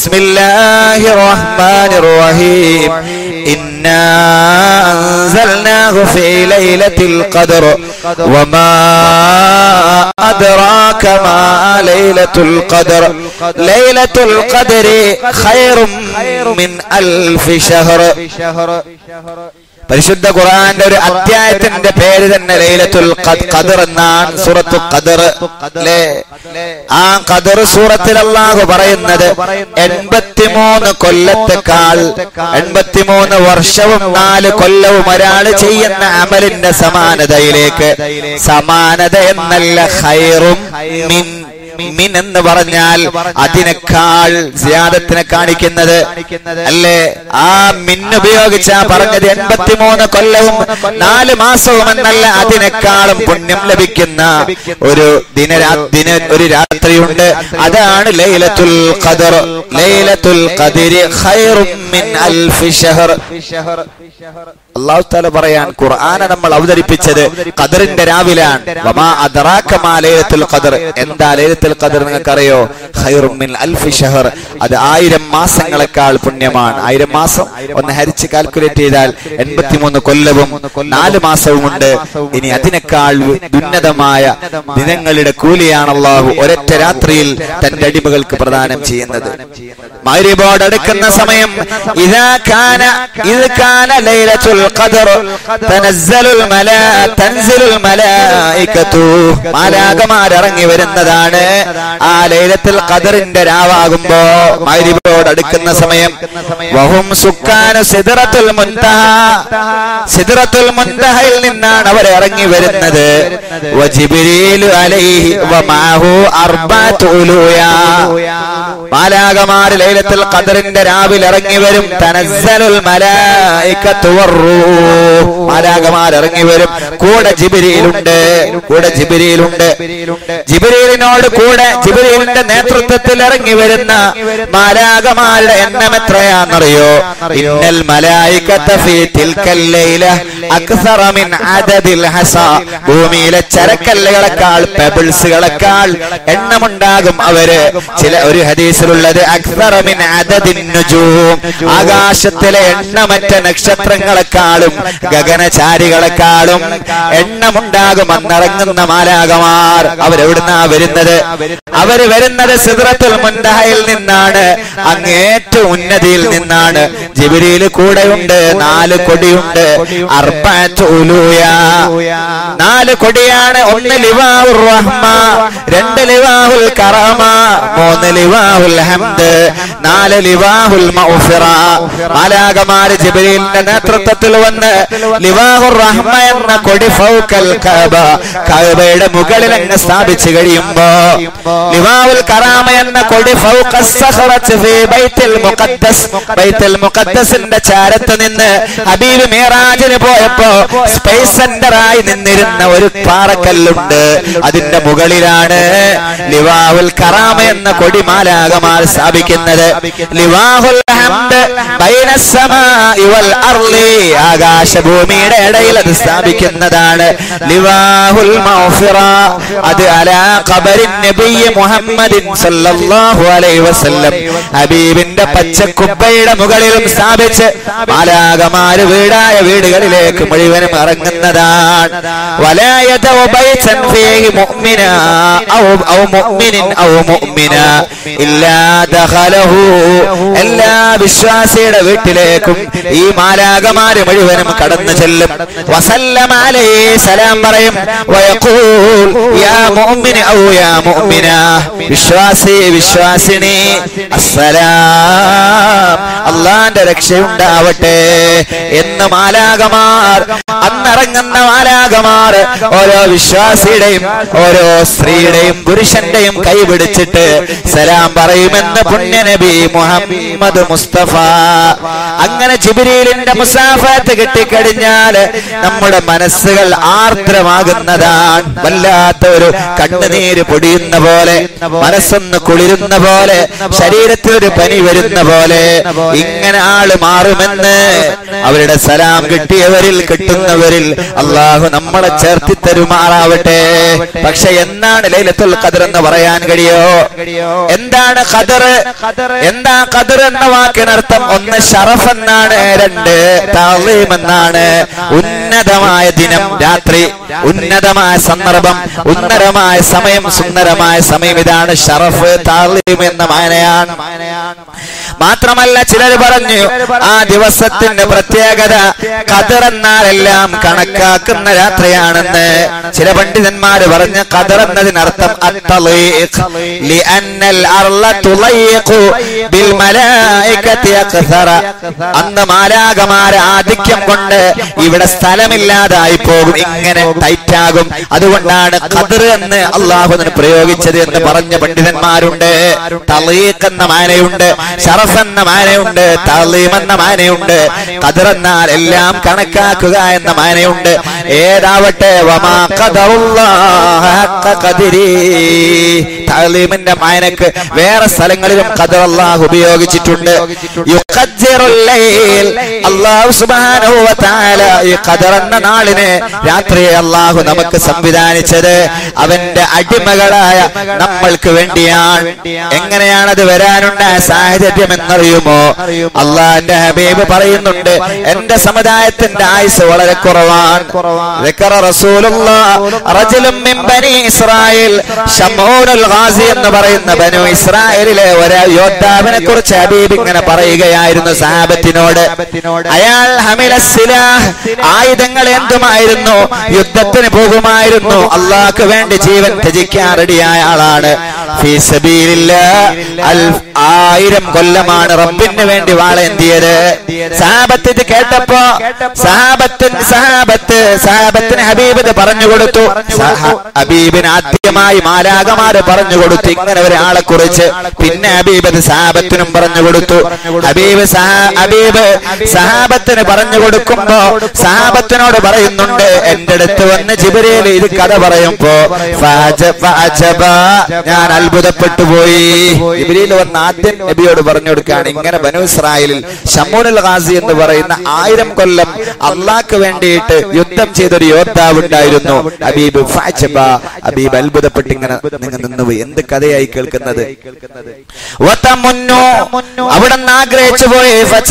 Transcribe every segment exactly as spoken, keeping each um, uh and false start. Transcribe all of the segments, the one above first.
ബിസ്മില്ലാഹിർ റഹ്മാനിർ റഹീം ഇന്നാ അൻസൽനാഹു ഫീ ലൈലത്തിൽ ഖദ്ർ വമാ അദ്റാക മാ ലൈലത്തുൽ ഖദ്ർ ലൈലത്തുൽ ഖദ്രി ഖൈറും മിൻ അൽഫി ശഹർ. പരിശുദ്ധ ഖുർആന്റെ ഒരു അധ്യായത്തിന്റെ പേര് തന്നെ ലൈലത്തുൽ ഖദ്ർ എന്നാണ്. സൂറത്തുൽ ഖദ്ർ അല്ലേ? ആ ഖദ്ർ സൂറത്തിൽ അല്ലാഹു പറയുന്നത് എൺപത്തിമൂന്ന് കൊല്ലത്തെക്കാൾ എൺപത്തിമൂന്ന് വർഷവും നാല് കൊല്ലവും ഒരാൾ ചെയ്യുന്ന അമലിന്റെ സമാനതയിലേക്ക്, സമാനത എന്നല്ല ഖൈറും മിൻ മിൻ എന്ന് പറഞ്ഞാൽ അതിനേക്കാൾ സിയാദത്തിനെ കാണിക്കുന്നത് അല്ലേ? ആ മിൻ ഉപയോഗിച്ചാ പറഞ്ഞത് എൺപത്തിമൂന്ന് കൊല്ലവും നാല് മാസവും എന്നല്ല, അതിനേക്കാളും പുണ്യം ലഭിക്കുന്ന ഒരു ദിന ദിന ഒരു രാത്രിയുണ്ട്. അതാണ് ലൈലത്തുൽ ഖദ്ർ. ലൈലത്തുൽ ഖദ്രി ഖൈറും മിൻ അൽഫി ശഹർ. അല്ലാഹു തആല പറയാൻ ഖുർആനെ നമ്മൾ അവതരിപ്പിച്ചത് ഖദ്റിന്റെ രാവിലാണ്. വമാ അദ്റാക മാ ലൈലത്തുൽ ഖദ്ർ. എന്താ ലൈലത്തുൽ ഖദ്ർ നിങ്ങൾക്കറിയോ? ഖൈറും മിൻ അൽഫി ശഹർ. അത് ആയിരം മാസങ്ങളെക്കാൾ പുണ്യമാണ്. ആയിരം മാസം ഒന്ന് ഹരിച്ച് കാൽക്കുലേറ്റ് ചെയ്താൽ എൺപത്തിമൂന്ന് കൊല്ലവും നാല് മാസവും ഉണ്ട്. ഇനി അതിനേക്കാൾ ഉന്നതമായ ദിനങ്ങളുടെ കൂലിയാണ് അല്ലാഹു ഒരൊറ്റ രാത്രിയിൽ തന്റെ അടിമകൾക്ക് പ്രദാനം ചെയ്യുന്നത്. മഗ്രിബോട് അടുക്കുന്ന സമയം ഇദാ കാന ഇദ് കാന ലൈലത്തുൽ ഖദ്ർ തനസ്സലുൽ മലാ തൻസിലുൽ മലായികതു. മാലാഖമാർ ഇറങ്ങി വരുന്നതാണ് ആ ലൈലത്തുൽ ഖദ്റിന്റെ രാവാകുമ്പോ. മഗ്രിബോട് അടുക്കുന്ന സമയം വഹും സുക്കാന സിദ്റത്തുൽ മുൻതഹ. സിദ്റത്തുൽ മുൻതഹയിൽ നിന്നാണ് അവർ ഇറങ്ങി വരുന്നത്. വജിബ്രീലു അലൈഹി വമാഹു അർബഅതു ഉലൂയാ. മാലാഖമാർ ലൈലത്തുൽ ഖദ്റിന്റെ രാവിൽ ഇറങ്ങി വരും. തനസ്സലുൽ മലായികതു വറൂഹ്. മാലാഖമാർ ഇറങ്ങി വരും. കൂടെ ജിബ്രീലുണ്ട്. കൂടെ ജിബ്രീലുണ്ട്. ജിബ്രീലിനോട് കൂടെ ജിബ്രീലിന്റെ നേതൃത്വത്തിൽ ഇറങ്ങി വരുന്ന മാലാഖമാരുടെ എണ്ണം എത്രയാണെന്നറിയോ? ഇന്നൽ മലായികത ഫീ തിൽക്കൽ ലൈല അക്സറ മിൻ അദദിൽ ഹസാ. ഭൂമിയിലെ ചരക്കല്ലുകളെക്കാൾ പെബിൾസുകളെക്കാൾ എണ്ണമുണ്ടാകും അവര്. ചില ഒരു ഹദീസിലുള്ളത് അക്സറ മിൻ അദദിൻ നുജൂം. ആകാശത്തിലെ എണ്ണമറ്റ നക്ഷത്രങ്ങളെക്കാളും ഗഗനചാരികളെക്കാളും എണ്ണമുണ്ടാകും അന്നിറങ്ങുന്ന മാലാഖമാർ. അവരെവിടുന്നാ വരുന്നത്? അവര് വരുന്നത് സിദ്റത്തുൽ മുൻതഹയിൽ നിന്നാണ്, അങ്ങേറ്റവും ഉന്നതിയിൽ നിന്നാണ്. ജിബ്രീൽ കൂടെയുണ്ട്. നാല് കൊടിയുണ്ട്. അർബഅതു ഉലൂയാ. നാല് കൊടിയാണ്. ഒന്ന് ലിവാഉർ റഹ്മ, രണ്ട് ലിവാഉൽ കറാമ, മൂന്ന് ലിവാഉൽ ഹംദ്, നാല് ലിവാഉൽ മഗ്ഫിറ. മാലാഖമാർ ജിബ്രീലിന്റെ നേതൃത്വത്തിൽ വന്ന് ലിവാഉർ റഹ്മ എന്ന കൊടി ഫൗകൽ കഅബ, കഅബയുടെ മുകളിൽ അങ്ങ് സ്ഥാപിച്ചു കഴിയുമ്പോ, ലിവാഉൽ കറാമ എന്ന കൊടി ഫൗഖസ് സഖറത്ത് ഫീ ബൈത്തുൽ മുഖദ്ദസ്, ബൈത്തുൽ മുഖദ്ദസിന്റെ ചാരത്ത് നിന്ന് ഹബീബ് മിറാജിന് പോയപ്പോ സ്പേസ് സെന്ററായി നിന്നിരുന്ന ഒരു പാറക്കല്ലുണ്ട്. അതിന്റെ മുകളിലാണ് ലിവാഉൽ കറാമ എന്ന കൊടി മാലാഖമാർ സ്ഥാപിക്കുന്നത്. ലിവാഉൽ ഹംദ് ബൈനസ് സമാഇ വൽ അർളി, ആകാശഭൂമിയുടെ ഇടയിൽ അത് സ്ഥാപിക്കുന്നതാണ്. ലിവാഉൽ മഗ്ഫിറ, അത് അലാ ഖബറിൻ നബി മുഹമ്മദിൻ സല്ലല്ലാഹു അലൈഹി വസല്ലം, ഹബീബിന്റെ പച്ചക്കുബ്ബയുടെ മുകളിലും സ്ഥാപിച്ച് മാലാഖമാർ വീടായ വീടുകളിലേക്ക് മുഴുവനും ഇറങ്ങുന്നതാണ്. വലാ യദഉ ബൈതൻ ഫീഹി മുഅ്മിന ഔ ഔ മുഅ്മിനിൻ ഔ മുഅ്മിന ഇല്ലാ ദഖലഹു. എല്ലാ വിശ്വാസിയുടെ വീട്ടിലേക്കും ഈ മാലാഖമാർ മുഴുവനും കടന്നു ചെല്ലും. വസല്ലമ അലൈഹി സലാം പറയും. വയഖൂൽ യാ മുഅ്മിൻ ഔ യാ മുഅ്മിന, വിശ്വാസി വിശ്വാസിനി, അസ്സലാം, അല്ലാഹുവിന്റെ രക്ഷയുണ്ടാവട്ടെ എന്ന് മാലാഖമാർ, അന്നിറങ്ങുന്ന മാലാഖമാർ ഓരോ വിശ്വാസിയുടെയും ഓരോ സ്ത്രീയുടെയും പുരുഷന്റെയും കൈ പിടിച്ചിട്ട് സലാം പറയുമെന്ന് പുണ്യനബി മുഹമ്മദ് മുസ്തഫ. അങ്ങനെ ജിബ്രീലിന്റെ മുസാഫത്ത് കിട്ടിക്കഴിഞ്ഞാൽ നമ്മുടെ മനസ്സുകൾ ആർദ്രമാകുന്നതാണ്. വല്ലാത്ത ഒരു കണ്ണുനീര് പൊടിയുന്ന പൊഴിയുന്ന പോലെ, മനസ്സൊന്ന് കുളിരുന്ന പോലെ, ശരീരത്തിലൊരു പനി വരുന്ന പോലെ ഇങ്ങനെ ആള് മാറുമെന്ന് അവരുടെ സലാം കിട്ടിയവരിൽ കിട്ടുന്നവരിൽ അള്ളാഹു നമ്മളെ ചേർത്തി തരുമാറാവട്ടെ. പക്ഷെ എന്നാണ് ലൈലത്തുൽ ഖദർ എന്ന് പറയാൻ കഴിയോ? എന്താണ് ഖദർ? എന്താ ഖദർ എന്ന വാക്കിനർത്ഥം? ഒന്ന് ശറഫ് എന്നാണ്, രണ്ട് തഅ്ളീം എന്നാണ്. ഉന്നതമായ ദിനം, രാത്രി, ഉന്നതമായ സന്ദർഭം, ഉന്നതമായ സമയം, സുന്ദരമായ സമയം, ഇതാണ് ശറഫ്, തഅ്ളീം എന്ന മാനയാണ്. മാത്രമല്ല ചിലർ പറഞ്ഞു ആ ദിവസത്തിന്റെ പ്രത്യേകത ഖദർ എന്നാൽ എല്ലാം കണക്കാക്കുന്ന രാത്രിയാണെന്ന്. ചില പണ്ഡിതന്മാര് പറഞ്ഞ ഖദർ എന്നതിനർത്ഥം അത്തളീഖ് ലിഅന്നൽ അർള തുളീഖു ബിൽ മലായികതി അക്സറ. അന്ന് മാലാഖമാരെ ആധിക്യം കൊണ്ട് ഇവിടെ സ്ഥലമില്ലാതായി പോകും, ഇങ്ങനെ ടൈറ്റാകും. അതുകൊണ്ടാണ് ഖദർ എന്ന് അള്ളാഹുവിന് പ്രയോഗിച്ചത് എന്ന് പറഞ്ഞ പണ്ഡിതന്മാരുണ്ട്. തളീഖ് എന്ന മാനയുണ്ട്, ശറഫ് എന്ന മാനയുണ്ട്, തഅ്ളീം എന്ന മാനയുണ്ട്. ഖദർ എന്നാൽ എല്ലാം കണക്കാക്കുക എന്ന മാനയുണ്ട്. ഏതാവട്ടെ വമാ ഖദറുല്ലാഹ ഹഖ ഖദരി, തഅ്ളീമിന്റെ മാനക്ക് വേറെ സ്ഥലങ്ങളിലും ഖദർ അല്ലാഹു ഉപയോഗിച്ചിട്ടുണ്ട്. യുഖദ്ദിറുൽ ലൈൽ, അല്ലാഹു സുബ്ഹാനഹു വ തആല ഈ ഖദർ എന്ന നാളിനെ, രാത്രിയെ അല്ലാഹു നമുക്ക് സംവിധാനിച്ചത് അവന്റെ അടിമകളായ നമ്മൾക്ക് വേണ്ടിയാണ്. എങ്ങനെയാണത് വരാനുണ്ടായ സാഹചര്യം എന്നറിയുമോ? അള്ളാന്റെ ഹബീബ് പറയുന്നുണ്ട്, എന്റെ സമുദായത്തിന്റെ ആയുസ് വളരെ കുറവാണ്. എന്ന് പറയുന്ന ബനു ഇസ്രായേലിലെ ഒരു യോദ്ധാവിനെ കുറിച്ച് ഹബീബ് ഇങ്ങനെ പറയുകയായിരുന്നു സഹാബത്തിനോട്. അയാൾ ഹമിലസ്സിലാഹ്, ആയുധങ്ങൾ എന്തുമായിരുന്നു, യുദ്ധത്തിന് പോകുമായിരുന്നു, അള്ളാഹ്ക്ക് വേണ്ടി ജീവൻ ത്യജിക്കാൻ റെഡിയായ ആളാണ്. ഫീ സബീലില്ലാഹ്, ആയിരം കൊല്ലമാണ് റബ്ബിന് വേണ്ടി വാളേന്തിയത്. സഹാബത്ത് ഇത് കേട്ടപ്പോ സഹാബത്ത് സഹാബത്ത് സഹാബത്തിന് ഹബീബ് ഇത് പറഞ്ഞു കൊടുത്തു. ഹബീബിന് ആദ്യമായി മാലാഖമാര് പറഞ്ഞു കൊടുത്തു ഇങ്ങനെ ഒരാളെ കുറിച്ച്. പിന്നെ ഹബീബ് അത് സഹാബത്തിനും പറഞ്ഞു കൊടുത്തു. ഹബീബ് ഹബീബ് സഹാബത്തിന് പറഞ്ഞു കൊടുക്കുമ്പോ സഹാബത്തിനോട് പറയുന്നുണ്ട്, എന്റെ അടുത്ത് വന്ന് ജിബ്രീൽ ഇത് കഥ പറയുമ്പോ ഞാൻ അത്ഭുതപ്പെട്ടു പോയി. ജിബ്രീൽ വന്ന് ആദ്യം നബിയോട് പറഞ്ഞു കൊടുക്കുകയാണ്, ഇങ്ങനെ ബനു ഇസ്രായേലിൽ ശമൂനുൽ ഗാസി എന്ന് പറയുന്ന ആയിരം കൊല്ലം അള്ളാഹ്ക്ക് വേണ്ടിയിട്ട് യുദ്ധം ചെയ്തൊരു യോദ്ധാവ് ഉണ്ടായിരുന്നു. ഹബീബ് ഫഅജബ, ഹബീബ് അത്ഭുതപ്പെട്ട് ഇങ്ങനെ നിങ്ങൾ നിന്നുപോയി. എന്ത് കഥയായി കേൾക്കുന്നത്? അവിടെ നിന്ന് ആഗ്രഹിച്ചു പോയി,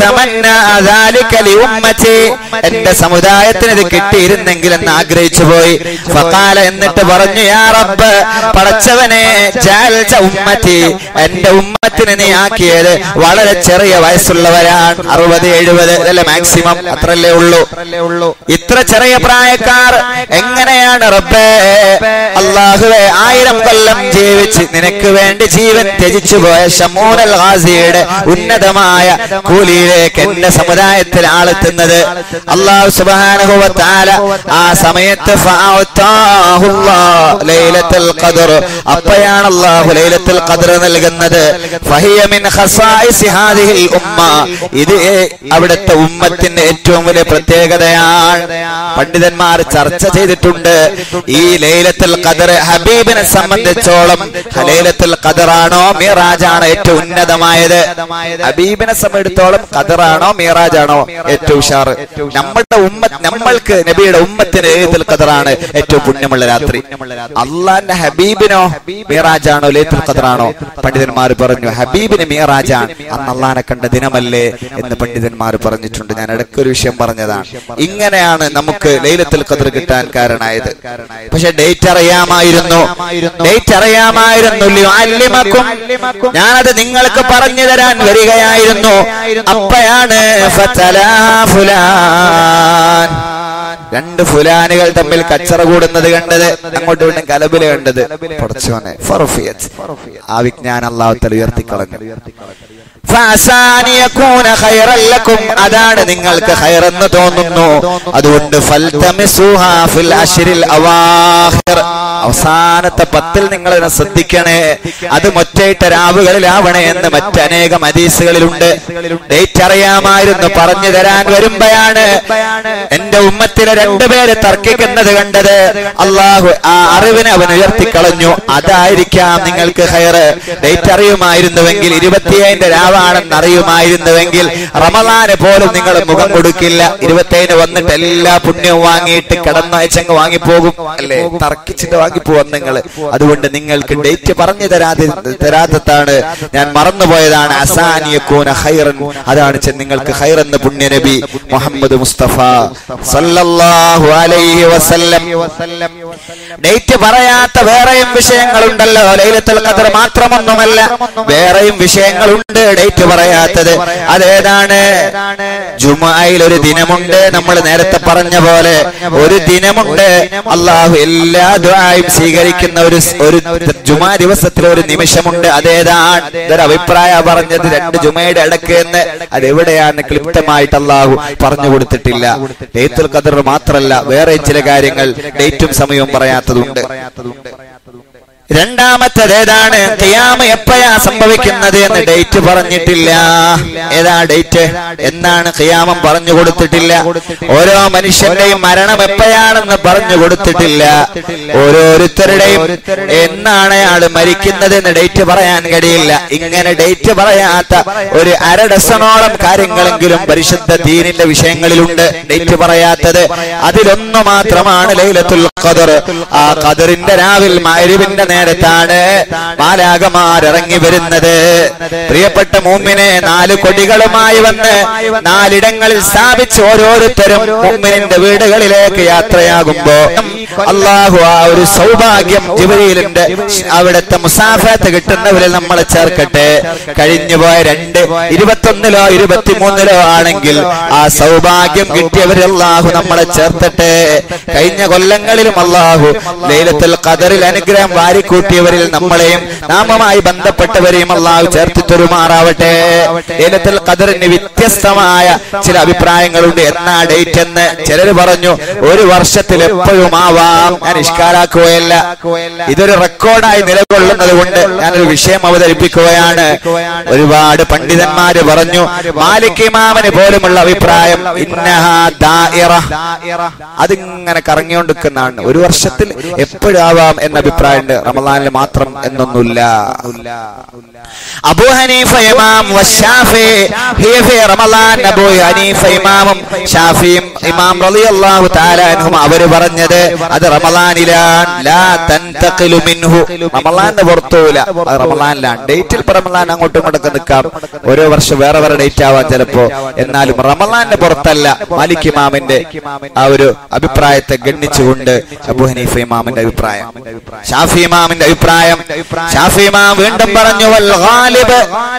എന്റെ സമുദായത്തിന് ഇത് കിട്ടിയിരുന്നെങ്കിൽ എന്ന് ആഗ്രഹിച്ചു പോയി. ഫഖാല, എന്നിട്ട് പറഞ്ഞു, യാ റബ്ബ്, പടച്ചവനെ, ജഅൽത ഉമ്മത്തി, എന്റെ ഉമ്മത്തിന് നീ ആക്കിയത് വളരെ ചെറിയ വയസ്സുള്ളവരാണ്. അറുപത് എഴുപത് അല്ലെ മാക്സിമം, അത്രല്ലേ ഉള്ളൂ. ഇത്ര ചെറിയ പ്രായക്കാർ എങ്ങനെയാണ് റബ്ബേ? അല്ലാഹുവേ, ആയിരം കൊല്ലം ജീവിച്ച് നിനക്ക് വേണ്ടി ജീവൻ ത്യജിച്ചു പോയ ശമൂനുൽ ഗാസിയുടെ ഉന്നതമായ കൂലിയിലേക്ക് എന്റെ സമുദായത്തിൽ ആളെത്തുന്നത്. അല്ലാഹു സുബ്ഹാനഹു വ തആല ആ സമയത്ത് ഫഅതാഹുല്ലാഹ് ലൈലത്തുൽ ഖദർ, അപ്പോഴാണ് അല്ലാഹു ലൈലത്തുൽ ഖദർ നൽകുന്നത്. ഫഹിയ മിൻ ഖസായിസി ഹാദിഹിൽ ഉമ്മ, ഇത് അവിടുത്തെ ഉമ്മത്തിന്റെ ഏറ്റവും വലിയ പ്രത്യേകതയാണ്. പണ്ഡിതന്മാർ ചർച്ച ചെയ്തിട്ടുണ്ട്, ഈ ലൈലത്തുൽ ഖദർ ഹബീബിനെ സംബന്ധിച്ചോളം ലൈലത്തുൽ ഖദറാണോ മിറാജാണോ ഏറ്റവും ഉന്നതമായത്? ഹബീബിനെ സംബന്ധിച്ചിടത്തോളം ഖദറാണോ മിറാജാണോ ഏറ്റവും ഉഷാർ? നമ്മുടെ ഉമ്മത്ത്, നമ്മൾക്ക് നബിയുടെ ഉമ്മത്തിന് ലൈലത്തുൽ ഖദറാണ് ഏറ്റവും പുണ്യമുള്ള രാത്രി. അള്ളാന്റെ ഹബീബിനോ മിറാജാണോ ലൈലത്തുൽ ഖദറാണോ? പണ്ഡിതന്മാർ പറഞ്ഞു ഹബീബിന് മിറാജാണ്, അന്ന് അള്ളാനെ കണ്ട ദിനമല്ലേ എന്ന് പണ്ഡിതന്മാർ പറഞ്ഞിട്ടുണ്ട്. ഞാൻ ഇടയ്ക്കൊരു വിഷയം പറഞ്ഞതാണ്. ഇങ്ങനെയാണ് നമുക്ക് ലൈലത്തുൽ ഖദർ കിട്ടാൻ കാരണമായത്. പക്ഷെ ഡേറ്റ് അറിയാമായിരുന്നു, ഡേറ്റ് അറിയാമായിരുന്നു. ഞാനത് നിങ്ങൾക്ക് പറഞ്ഞു തരാൻ വരികയായിരുന്നു. അപ്പോഴാണ് രണ്ട് ഫുലാനുകൾ തമ്മിൽ കച്ചറ കൂടുന്നത് കണ്ടത്, അങ്ങോട്ട് വീണ്ടും കലബില് കണ്ടത്. ആ വിജ്ഞാനം അല്ലാഹു തആല ഉയർത്തിക്കളഞ്ഞു. അതാണ് നിങ്ങൾക്ക് ഖൈറെന്ന് തോന്നുന്നു, അതുകൊണ്ട് അവസാനത്തെ പത്തിൽ നിങ്ങൾ ശ്രദ്ധിക്കണേ. അത് മൊറ്റയിട്ട രാവുകളിലാവണേ എന്ന് മറ്റനേകം ഹദീസുകളിലുണ്ട്. ഡേറ്റ് അറിയാമായിരുന്നു, പറഞ്ഞു തരാൻ വരുമ്പോഴാണ് എന്റെ ഉമ്മത്തിലെ രണ്ടുപേര് തർക്കിക്കുന്നത് കണ്ടത് അള്ളാഹു ആ അറിവിനെ അവൻ ഉയർത്തിക്കളഞ്ഞു. അതായിരിക്കാം നിങ്ങൾക്ക് ഖൈർ. ഡേറ്റ് അറിയുമായിരുന്നുവെങ്കിൽ ഇരുപത്തിയേഴിന്റെ രാവാണെന്ന് അറിയുമായിരുന്നുവെങ്കിൽ റമളാന് പോലും നിങ്ങൾ മുഖം കൊടുക്കില്ല. ഇരുപത്തിയേഴിന് വന്നിട്ട് എല്ലാ പുണ്യവും വാങ്ങിയിട്ട് കിടന്നയച്ചങ്ങ് വാങ്ങിപ്പോകും അല്ലേ? തർക്കിച്ചിട്ട് വാങ്ങിപ്പോവാൻ നിങ്ങൾ. അതുകൊണ്ട് നിങ്ങൾക്ക് ഡേറ്റ് പറഞ്ഞു തരാതെ തരാത്തതാണ് ഞാൻ മറന്നുപോയതാണ്. അസാനിയകൂന ഖൈറൻ, അതാണ് നിങ്ങൾക്ക് ഖൈർ എന്ന് പുണ്യ നബി മുഹമ്മദ് മുസ്തഫ സല്ലല്ലാഹു അലൈഹി വസല്ലം. ഡേറ്റ് പറയാത്ത വേറെയും വിഷയങ്ങളുണ്ടല്ലോ. ലൈലത്തുൽ ഖദ്ർ മാത്രമൊന്നുമല്ല, വേറെയും വിഷയങ്ങളുണ്ട് ഡേറ്റ് പറയാത്തത്. അതേതാണ്? ജുമുഅയിൽ ഒരു ദിനമുണ്ട്. നമ്മൾ നേരത്തെ പറഞ്ഞ പോലെ ഒരു ദിനമുണ്ട്. അള്ളാഹു എല്ലാ ദുആയും സ്വീകരിക്കുന്ന ഒരു ഒരു ജുമുഅ ദിവസത്തിൽ ഒരു നിമിഷമുണ്ട്. അതേതാണ്? ഇതൊരു അഭിപ്രായ പറഞ്ഞത് രണ്ട് ജുമയുടെ ഇടയ്ക്ക് എന്ന്. അതെവിടെയാണ് ക്ലിപ്തമായിട്ട് അള്ളാഹു പറഞ്ഞു കൊടുത്തിട്ടില്ല. ലൈലത്തുൽ ഖദ്ർ മാത്രമല്ല, വേറെ ചില കാര്യങ്ങൾ ഡേറ്റും സമയവും പറയാത്തതുണ്ട്. രണ്ടാമത്തേത് ഏതാണ്? ഖിയാമ എപ്പോഴാ സംഭവിക്കുന്നത് എന്ന് ഡേറ്റ് പറഞ്ഞിട്ടില്ല. ഏതാ ഡേറ്റ്? എന്നാണ് ഖിയാമം പറഞ്ഞു കൊടുത്തിട്ടില്ല. ഓരോ മനുഷ്യന്റെയും മരണം എപ്പോഴാണെന്ന് പറഞ്ഞു കൊടുത്തിട്ടില്ല. ഓരോരുത്തരുടെയും എന്നാണ് ആള് മരിക്കുന്നത് എന്ന് ഡേറ്റ് പറയാൻ കഴിയില്ല. ഇങ്ങനെ ഡേറ്റ് പറയാത്ത ഒരു അര ഡസനോളം കാര്യങ്ങളെങ്കിലും പരിശുദ്ധ ദീനിന്റെ വിഷയങ്ങളിലുണ്ട് ഡേറ്റ് പറയാത്തത്. അതിലൊന്നു മാത്രമാണ് ലൈലത്തുൽ ഖദ്ർ. ആ ഖദ്റിന്റെ രാവിൽ മഗ്‌രിബിന്റെ നേരത്താണ് മാലാഖമാരിറങ്ങി വരുന്നത്. പ്രിയപ്പെട്ട മുഅ്മിനെ, നാല് കൊടികളുമായി വന്ന് നാലിടങ്ങളിൽ സ്ഥാപിച്ച് ഓരോരുത്തരും മുഅ്മിനിന്റെ വീടുകളിലേക്ക് യാത്രയാകുമ്പോ അള്ളാഹു ആ ഒരു സൗഭാഗ്യം ജിബ്രീലിന്റെ അവിടുത്തെ മുസാഫത്ത് കിട്ടുന്നവരിൽ നമ്മളെ ചേർക്കട്ടെ. കഴിഞ്ഞുപോയ രണ്ട് ഇരുപത്തൊന്നിലോ ഇരുപത്തിമൂന്നിലോ ആണെങ്കിൽ ആ സൗഭാഗ്യം കിട്ടിയവരിൽ അള്ളാഹു നമ്മളെ ചേർത്തട്ടെ. കഴിഞ്ഞ കൊല്ലങ്ങളിലും അള്ളാഹു ലൈലത്തുൽ ഖദ്റിൽ അനുഗ്രഹം വാരിക്കൂട്ടിയവരിൽ നമ്മളെയും നാമമായി ബന്ധപ്പെട്ടവരെയും അള്ളാഹു ചേർത്ത് തരുമാറാവട്ടെ. ലൈലത്തുൽ ഖദ്റിന് വ്യത്യസ്തമായ ചില അഭിപ്രായങ്ങളുണ്ട്. എന്നാ ഡേറ്റ് എന്ന് ചിലർ പറഞ്ഞു ഒരു വർഷത്തിൽ എപ്പോഴും ആവാം. ഞാൻ ഇഷ്കാരാക്കുകയല്ല, ഇതൊരു റെക്കോർഡായി നിലകൊള്ളുന്നത് കൊണ്ട് ഞാനൊരു വിഷയം അവതരിപ്പിക്കുകയാണ്. ഒരുപാട് പണ്ഡിതന്മാര് പറഞ്ഞു, മാലിക് ഇമാമിന് പോലുമുള്ള അഭിപ്രായം ഇന്നഹാ ദാഇറ, അതിങ്ങനെ കറങ്ങിക്കൊണ്ടിരിക്കുന്നതാണ്. ഒരു വർഷത്തിൽ എപ്പോഴാവാം എന്ന അഭിപ്രായമുണ്ട്. റമളാനിൽ മാത്രം എന്നൊന്നുമില്ല. അബൂ ഹനീഫ ഇമാം വശാഫി ഹീഫി റമളാൻ അബൂ ഹനീഫ ഇമാമും ഷാഫിയും ഇമാം റളിയല്ലാഹു തആല അൻഹും അവര് പറഞ്ഞത് അത് റമളാനിലാണ്. ലാ തൻതഖിലു മിൻഹു, റമളാനിന്റെ പുറത്തൂല, അത് റമളാനിലാണ്. ഡേറ്റിൽ റമളാൻ അങ്ങോട്ടും ഇങ്ങോട്ടൊക്കെ നിൽക്കാം. ഓരോ വർഷം വേറെ വേറെ ഡേറ്റ് ആവാൻ ചിലപ്പോ, എന്നാലും റമളാനിന്റെ പുറത്തല്ല. മാലിക് ഇമാമിന്റെ ആ ഒരു അഭിപ്രായത്തെ ഗണ്ണിച്ചുകൊണ്ട് അബൂ ഹനീഫ ഇമാമിന്റെ അഭിപ്രായം, ഷാഫി ഇമാമിന്റെ അഭിപ്രായം. ഷാഫി ഇമാം വീണ്ടും പറഞ്ഞു വൽ ഗാലിബ്,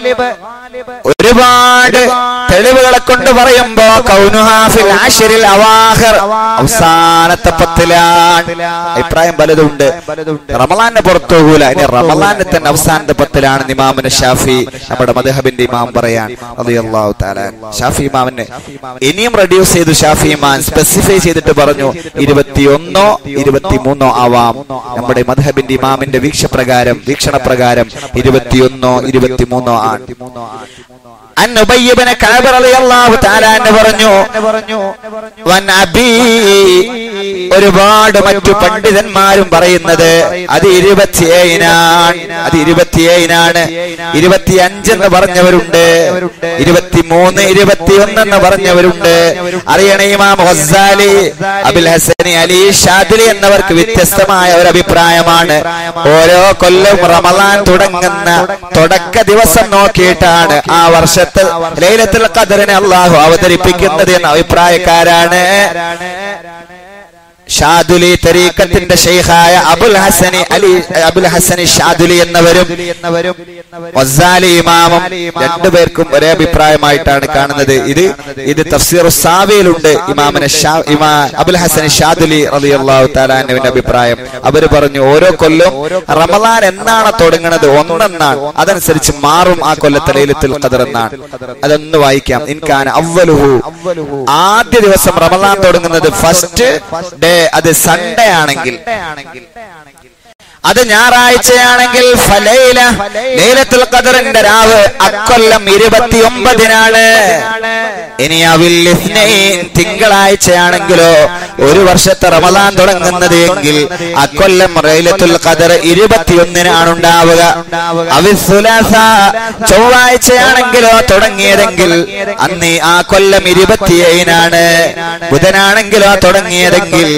ഒരുപാട് തെളിവുകളെ കൊണ്ട് പറയുമ്പോ കൗനുഹാ ഫിൽ അശ്റിൽ അവാഖിർ, അവസാനത്തെ പത്തിലാണ്. അഭിപ്രായം പലതുണ്ട്. റമളാനിന്റെ പുറത്തു പോകൂല, ഇനി റമളാനിൽ തന്നെ അവസാനത്തെ പത്തിലാണ് ഇമാമുന ഷാഫി, നമ്മുടെ മദ്ഹബിന്റെ ഇമാം പറയാൻ റളിയല്ലാഹു തആല. ഷാഫി ഇമാമിനെ ഇനിയും റെഡ്യൂസ് ചെയ്തു. ഷാഫി ഇമാം സ്പെസിഫൈ ചെയ്തിട്ട് പറഞ്ഞു ഇരുപത്തിയൊന്നോ ഇരുപത്തിമൂന്നോ ആവാം. നമ്മുടെ മദ്ഹബിന്റെ ഇമാമിന്റെ വീക്ഷപ്രകാരം വീക്ഷണപ്രകാരം ഇരുപത്തിയൊന്നോ ഇരുപത്തിമൂന്നോ ആണ്. അൻ ഉബയ്യ് ഇബ്നു കഅബ് റളിയല്ലാഹു തആല അൻഹു പറഞ്ഞു വൻ അബീ, ഒരുപാട് മറ്റു പണ്ഡിതന്മാരും പറയുന്നത് അത് ഇരുപത്തിയേഴിനാണ്. അത് ഇരുപത്തിയേഴിനാണ്. ഇരുപത്തിയഞ്ച് എന്ന് പറഞ്ഞവരുണ്ട്, ഇരുപത്തിമൂന്ന് ഇരുപത്തിയൊന്ന് എന്ന് പറഞ്ഞവരുണ്ട്. അറിയണ ഇമാം ഗസ്സാലി, അബുൽ ഹസൻ അലി ഷാദിലി എന്നവർക്ക് വ്യത്യസ്തമായ ഒരു അഭിപ്രായമാണ്. ഓരോ കൊല്ലം റമളാൻ തുടങ്ങുന്ന തുടക്ക ദിവസം നോക്കിയിട്ടാണ് ആ വർഷത്തെ ലൈലത്തുൽ ഖദ്റിനെ അല്ലാഹു അവതരിപ്പിക്കുന്നത് എന്ന അഭിപ്രായക്കാരാണ്. ഷാദുലി തരീഖത്തിന്റെ ശൈഖായ അബുൽ ഹസനി അലി അബുൽ ഹസനി ഷാദുലി എന്നവരും ഗസ്സാലി ഇമാമും രണ്ടുപേർക്കും ഒരേ അഭിപ്രായമായിട്ടാണ് കാണുന്നത്. ഇത് ഇത് തഫ്സീർ സാവിയിലുണ്ട്. ഇമാമിനെ അബുൽ ഹസനി ഷാദുലി റളിയല്ലാഹു തആല അൻഹുവിന്റെ അഭിപ്രായം. അവര് പറഞ്ഞു ഓരോ കൊല്ലം റമളാൻ എന്നാണ് തുടങ്ങുന്നത് ഒന്നെന്നാണ്, അതനുസരിച്ച് മാറും ആ കൊല്ലത്തെ ലൈലത്തുൽ ഖദ്ർ എന്നാണ്. അതൊന്ന് വായിക്കാം. ഇൻകാന അവ്വലുഹു, ആദ്യ ദിവസം റമളാൻ തുടങ്ങുന്നത് ഫസ്റ്റ് ഡേ അത് സൺഡേ ആണെങ്കിൽ അത് ഞായറാഴ്ചയാണെങ്കിൽ ഫലൈല ലൈലത്തുൽ ഖദറിന്റെ രാവ് അക്കൊല്ലം ഇരുപത്തിയൊമ്പതിനാണ്. ഇനി അവിൽ ഇസ്നൈൻ തിങ്കളാഴ്ചയാണെങ്കിലോ ഒരു വർഷത്തെ റമദാൻ തുടങ്ങുന്നത് എങ്കിൽ അക്കൊല്ലം ലൈലത്തുൽ ഖദർ ഇരുപത്തിയൊന്നിനാണ് ഉണ്ടാവുക. അവിൽ സുലാസ ചൊവ്വാഴ്ചയാണെങ്കിലോ തുടങ്ങിയതെങ്കിൽ അന്ന് ആ കൊല്ലം ഇരുപത്തിയേഴിനാണ്. ബുധനാണെങ്കിലോ തുടങ്ങിയതെങ്കിൽ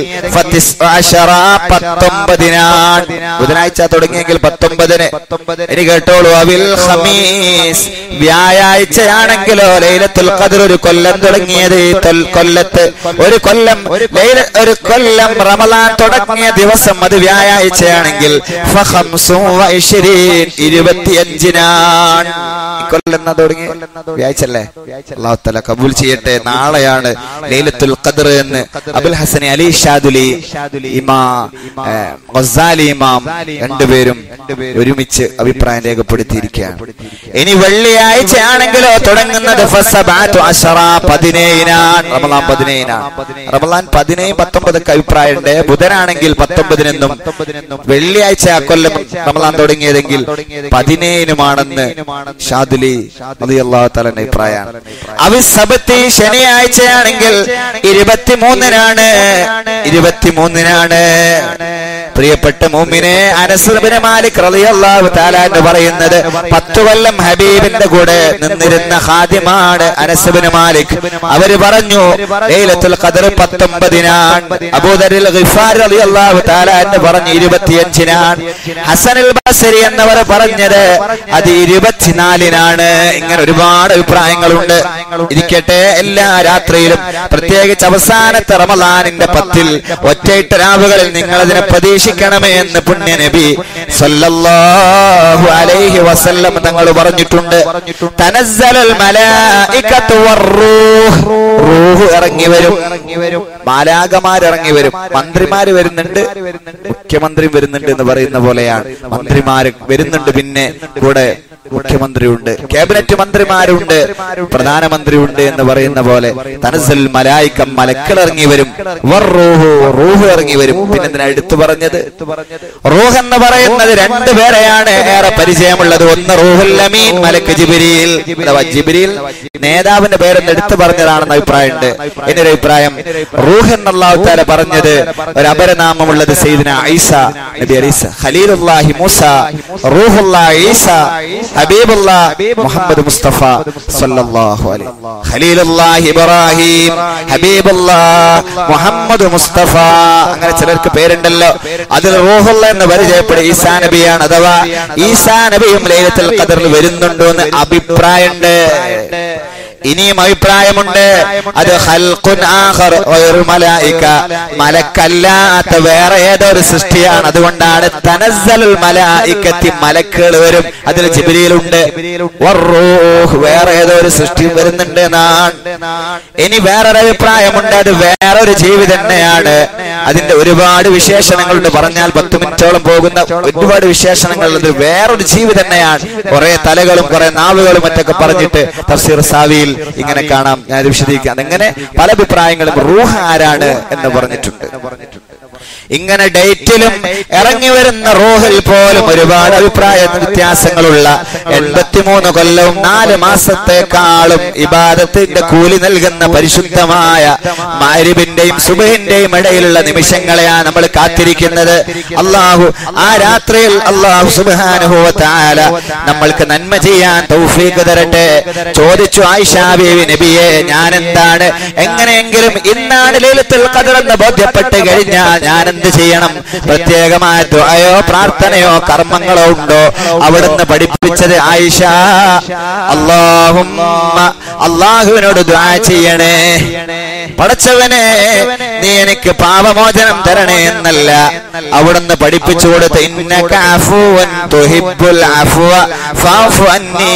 പത്തൊമ്പതിനാണ്. ബുധനാഴ്ച തുടങ്ങിയെങ്കിൽ പത്തൊമ്പതിന്. ഇനി കേട്ടോളൂ, അവിൽ ഖമീസ് വ്യാഴാഴ്ചയാണെങ്കിലോ ലൈലത്തുൽ ഖദർ ഒരു കൊല്ലം തുടങ്ങിയത് കൊല്ലത്ത് ഒരു കൊല്ലം ഒരു കൊല്ലം റമദാൻ തുടങ്ങിയ ദിവസം അത് വ്യാഴാഴ്ചയാണെങ്കിൽ ഇരുപത്തിയഞ്ചിനാണ്. കൊല്ലം തുടങ്ങി വ്യാഴ്ചല്ലേ? അല്ലാഹു തആല കബൂൽ ചെയ്യട്ടെ. നാളെയാണ് ലൈലത്തുൽ ഖദർ എന്ന് അബുൽ ഹസൻ അലി ഷാദുലി ഇമാം ഗസാലി ഇമാം രണ്ടുപേരും ഒരുമിച്ച് അഭിപ്രായം രേഖപ്പെടുത്തിയിരിക്കുകയാണ്. ഇനി വെള്ളിയാഴ്ച ആണെങ്കിലോ തുടങ്ങുന്നത് പതിനേഴിനാണ്. റമദാൻ പതിനേഴിനാണ്. റമദാൻ പതിനേഴ് പത്തൊമ്പതൊക്കെ അഭിപ്രായമുണ്ട്. ബുധനാണെങ്കിൽ പത്തൊമ്പതിനെന്നും വെള്ളിയാഴ്ച ആ കൊല്ലം റമദാൻ തുടങ്ങിയതെങ്കിൽ പതിനേഴിനുമാണെന്ന് ഷാദുലി റളിയല്ലാഹു തആല അഭിപ്രായമാണ്. അവിസബത്തി ശനിയാഴ്ചയാണെങ്കിൽ ഇരുപത്തിമൂന്നിനാണ്. ഇരുപത്തിമൂന്നിനാണ്. പ്രിയപ്പെട്ട മുഅ്മിനെ, അനസ് ഇബ്നു മാലിക് റളിയല്ലാഹു തആല എന്ന് പറയുന്നത് പത്തു കൊല്ലം ഹബീബിന്റെ കൂടെ നിന്നിരുന്ന ഖാദിമാണ് അനസ് ഇബ്നു മാലിക്. അവര് പറഞ്ഞു ലൈലത്തുൽ ഖദർ പത്തൊമ്പതിനാണ്. അബൂദറിൽ ഗിഫാരി റളിയല്ലാഹു തആല എന്ന് പറഞ്ഞു ഇരുപത്തിയഞ്ചിനാണ്. ഹസനുൽ ബസരി എന്നവർ പറഞ്ഞത് അത് ഇരുപത്തിനാലിനാണ്. ഇങ്ങനെ ഒരുപാട് അഭിപ്രായങ്ങളുണ്ട്. ഇരിക്കട്ടെ, എല്ലാ രാത്രിയിലും പ്രത്യേകിച്ച് അവസാനത്തെ റമദാനിന്റെ പത്തിൽ ഒറ്റയിട്ട രാവുകളിൽ നിങ്ങൾ അതിനെ പ്രതീക്ഷിക്കണമേ എന്ന് പുണ്യ നബി സല്ലല്ലാഹു അലൈഹി വസല്ലം തങ്ങൾ പറഞ്ഞിട്ടുണ്ട്. തനസ്സലുൽ മലായികത്തു വറൂഹ്, റൂഹ് ഇറങ്ങി വരും, മാലാഖമാർ ഇറങ്ങി വരും. മന്ത്രിമാര് വരുന്നുണ്ട്, മുഖ്യമന്ത്രി വരുന്നുണ്ട് എന്ന് പറയുന്ന പോലെയാണ്. മന്ത്രിമാര് വരുന്നുണ്ട്, പിന്നെ കൂടെ മുഖ്യമന്ത്രിയുണ്ട്, ക്യാബിനറ്റ് മന്ത്രിമാരുണ്ട്, പ്രധാനമന്ത്രി ഉണ്ട് എന്ന് പറയുന്ന പോലെ തനസ്സൽ മലായിക, മലക്കൾ ഇറങ്ങി വരും. വറൂഹ്, റൂഹ് ഇറങ്ങി വരും. പിന്നെ എന്തിനാ എടുത്തു പറഞ്ഞത്? റൂഹ് എന്ന് പറയുന്നത് രണ്ടു പേരെയാണ് ഏറെ പരിചയമുള്ളത്. ഒന്ന് റൂഹുൽ അമീൻ, മലക്ക് ജിബ്രീൽ. ജിബ്രീൽ നേതാവിന്റെ പേരെന്ന് എടുത്തു പറഞ്ഞതാണെന്ന് അഭിപ്രായമുണ്ട്. എന്നൊരു അഭിപ്രായം, റൂഹ് എന്ന് അല്ലാഹു തആല പറഞ്ഞത് ഒരു അപരനാമമുള്ളത് സയ്യിദുനാ ഈസ നബി അലൈഹി, ഖലീലുല്ലാഹി മൂസ, റൂഹുല്ലാഹി ഈസ, ഹബീബുല്ലാഹ് മുഹമ്മദ് മുസ്തഫ സല്ലല്ലാഹു അലൈഹി, ഖലീലുല്ലാഹി ഇബ്രാഹിം, ഹബീബുല്ലാഹ് മുഹമ്മദ് മുസ്തഫ. അങ്ങനെ ചിലർക്ക് പേരുണ്ടല്ലോ. അതിൽ റൂഹുള്ള എന്ന് പരിചയപ്പെടും ഈസാ നബിയാണ്. അഥവാ ഈസാ നബിയും ലൈലത്തുൽ ഖദറിൽ വരുന്നുണ്ടോ എന്ന് അഭിപ്രായമുണ്ട്. ഇനിയും അഭിപ്രായമുണ്ട്, അത് ഖൽഖുൻ ആഖർ ഗൈറു മലായിക, മലക്കല്ലാത്ത വേറെ ഏതൊരു സൃഷ്ടിയാണ്. അതുകൊണ്ടാണ് തനസ്സലുൽ മലായികത്തി, മലക്കുകൾ വരും. അതിൽ ജിബ്രീലുണ്ട്. വറൂഹ്, വേറെ ഏതൊരു സൃഷ്ടിയും വരുന്നുണ്ട് എന്നാണ്. ഇനി വേറൊരു അഭിപ്രായമുണ്ട്, അത് വേറൊരു ജീവി തന്നെയാണ്. അതിന്റെ ഒരുപാട് വിശേഷണങ്ങളുണ്ട്. പറഞ്ഞാൽ പത്ത് മിനിറ്റോളം പോകുന്ന ഒരുപാട് വിശേഷണങ്ങൾ. അത് വേറൊരു ജീവി തന്നെയാണ്. കുറെ തലകളും കുറെ നാവുകളും മറ്റൊക്കെ പറഞ്ഞിട്ട് തഫ്സീർ സാവിയിൽ ഇങ്ങനെ കാണാം. ഞാൻ വിശദീകരിക്കാം. അങ്ങനെ പല അഭിപ്രായങ്ങളും റൂഹ് ആരാണ് എന്ന് പറഞ്ഞിട്ടുണ്ട്. ഇങ്ങനെ ഡേറ്റിലും ഇറങ്ങി വരുന്ന റൂഹിൽ പോലും ഒരുപാട് അഭിപ്രായ വ്യത്യാസങ്ങളുള്ള എൺപത്തിമൂന്ന് കൊല്ലവും നാല് മാസത്തെക്കാളും ഇബാദത്തിന്റെ കൂലി നൽകുന്ന പരിശുദ്ധമായ മഗ്രിബിന്റെയും സുബ്ഹിന്റെയും ഇടയിലുള്ള നിമിഷങ്ങളെയാണ് നമ്മൾ കാത്തിരിക്കുന്നത്. അള്ളാഹു ആ രാത്രിയിൽ അള്ളാഹു സുബ്ഹാനഹു വ തആല നമ്മൾക്ക് നന്മ ചെയ്യാൻ തൗഫീഖ് തരട്ടെ. ചോദിച്ചു ആയിഷ ബീവി, നബിയെ, ഞാൻ എന്താണ് എങ്ങനെയെങ്കിലും ഇന്നാണ് ലൈലത്തുൽ ഖദർ എന്ന് ബോധ്യപ്പെട്ട് കഴിഞ്ഞാൽ ഞാൻ എന്ത് ചെയ്യണം? പ്രത്യേകമായ ദുആയോ പ്രാർത്ഥനയോ കർമ്മങ്ങളോ ഉണ്ടോ? അവിടുന്ന് പഠിപ്പിച്ചത് ആയിഷ, അല്ലാഹുമ്മ, അല്ലാഹുവിനോട് ദുആ ചെയ്യണേ, പടച്ചവനെ നീ എനിക്ക് പാപമോചനം തരണേ എന്നല്ല. അവിടുന്ന് പഠിപ്പിച്ചു കൊടുത്ത് ഇന്നക അഫൂവൻ തുഹിബ്ബുൽ അഫ്വ ഫഅഫു അന്നീ.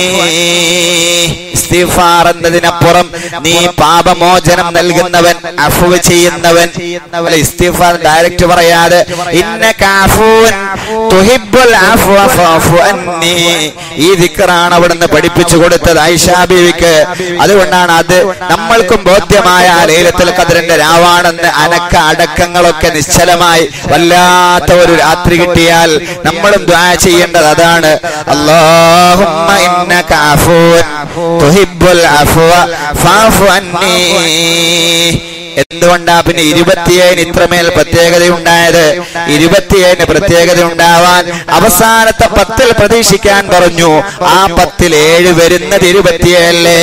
ഇസ്തിഗ്ഫാർ എന്നതിനപ്പുറം നീ പാപമോചനം നൽകുന്നവൻ, അഫ്വ് ചെയ്യുന്നവൻ. ഇസ്തിഗ്ഫാർ ഡയറക്റ്റ് പറയാതെ ഇന്നക അഫൂവൻ തുഹിബ്ബുൽ അഫ്വ ഫഅഫു അന്നീ, ഈ ദിക്റാണ് അവിടുന്ന് പഠിപ്പിച്ചു കൊടുത്തത് ആയിഷ ബീവിക്ക്. അതുകൊണ്ടാണ് അത് നമ്മൾക്കും ബോധ്യമായാലേ ലൈലത്തുൽ ഖദ്റിന്റെ രാവാണെന്ന് അനക്ക അടക്കങ്ങളൊക്കെ നിശ്ചലമായി വല്ലാത്ത ഒരു രാത്രി കിട്ടിയാൽ നമ്മളും ദുആ ചെയ്യേണ്ടത് അതാണ്. അല്ലാഹുമ്മ ഇന്നക അഫൂൻ തുഹിബ്ബുൽ അഫ്വ ഫഅഫു അന്നീ. എന്തുകൊണ്ടാ പിന്നെ ഇരുപത്തിയേഴിന് ഇത്രമേൽ പ്രത്യേകത ഉണ്ടായത്? ഇരുപത്തിയേഴിന് പ്രത്യേകത ഉണ്ടാവാൻ അവസാനത്തെ പത്തിൽ പ്രതീക്ഷിക്കാൻ പറഞ്ഞു. ആ പത്തിൽ ഏഴ് വരുന്നത് ഇരുപത്തിയേഴല്ലേ?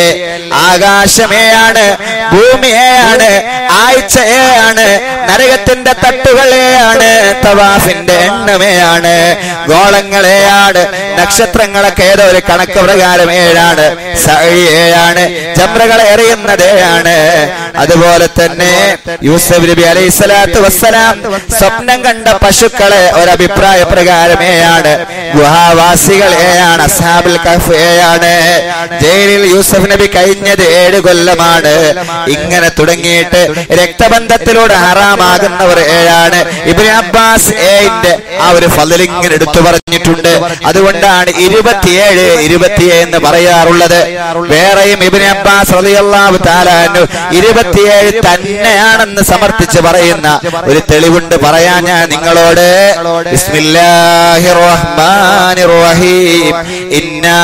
ആകാശമേയാണ്, ഭൂമിയെയാണ്, ആഴ്ചയാണ്, നരകത്തിന്റെ തട്ടുകളെയാണ്, തവാഫിന്റെ എണ്ണമേയാണ്, ഗോളങ്ങളെയാണ്, നക്ഷത്രങ്ങളൊക്കെ ഏതോ ഒരു കണക്ക് പ്രകാരം ഏഴാണ്, സഅയ് ഏഴാണ്, ജംറകളെ എറിയുന്നതേയാണ്. അതുപോലെ തന്നെ യൂസഫ് നബി അലൈഹി സ്വലാത്തു വസ്സലാം സ്വപ്നം കണ്ട പശുക്കളെ ഒരഭിപ്രായ പ്രകാരമേയാണ്, ഗുഹാവാസികളെയാണ്, അസ്ഹാബുൽ കഹ്ഫ് ഏഴാണ്, ജയിലിൽ യൂസഫ് നബി കഴിഞ്ഞത് ഏഴ് കൊല്ലമാണ്. ഇങ്ങനെ തുടങ്ങിയിട്ട് രക്തബന്ധത്തിലൂടെ ഹറാമാകുന്നവർ ഏഴാണ്. ഇബ്നു അബ്ബാസ് ഏഴിന്റെ ആ ഒരു ഫള് ഇങ്ങനെ എടുത്തു പറഞ്ഞിട്ടുണ്ട്. അതുകൊണ്ടാണ് ഇരുപത്തിയേഴ് ഇരുപത്തിയേഴ് എന്ന് പറയാറുള്ളത്. വേറെയും ഇബ്നു അബ്ബാസ് റളിയല്ലാഹു തആല അൻഹു ഇരുപത്തിയേഴ് തന്നെയാണെന്ന് സമർത്ഥിച്ച് പറയുന്ന ഒരു തെളിവുണ്ട്, പറയാൻ ഞാൻ നിങ്ങളോട്. ബിസ്മില്ലാഹിർ റഹ്മാനിർ റഹീം. ഇന്നാ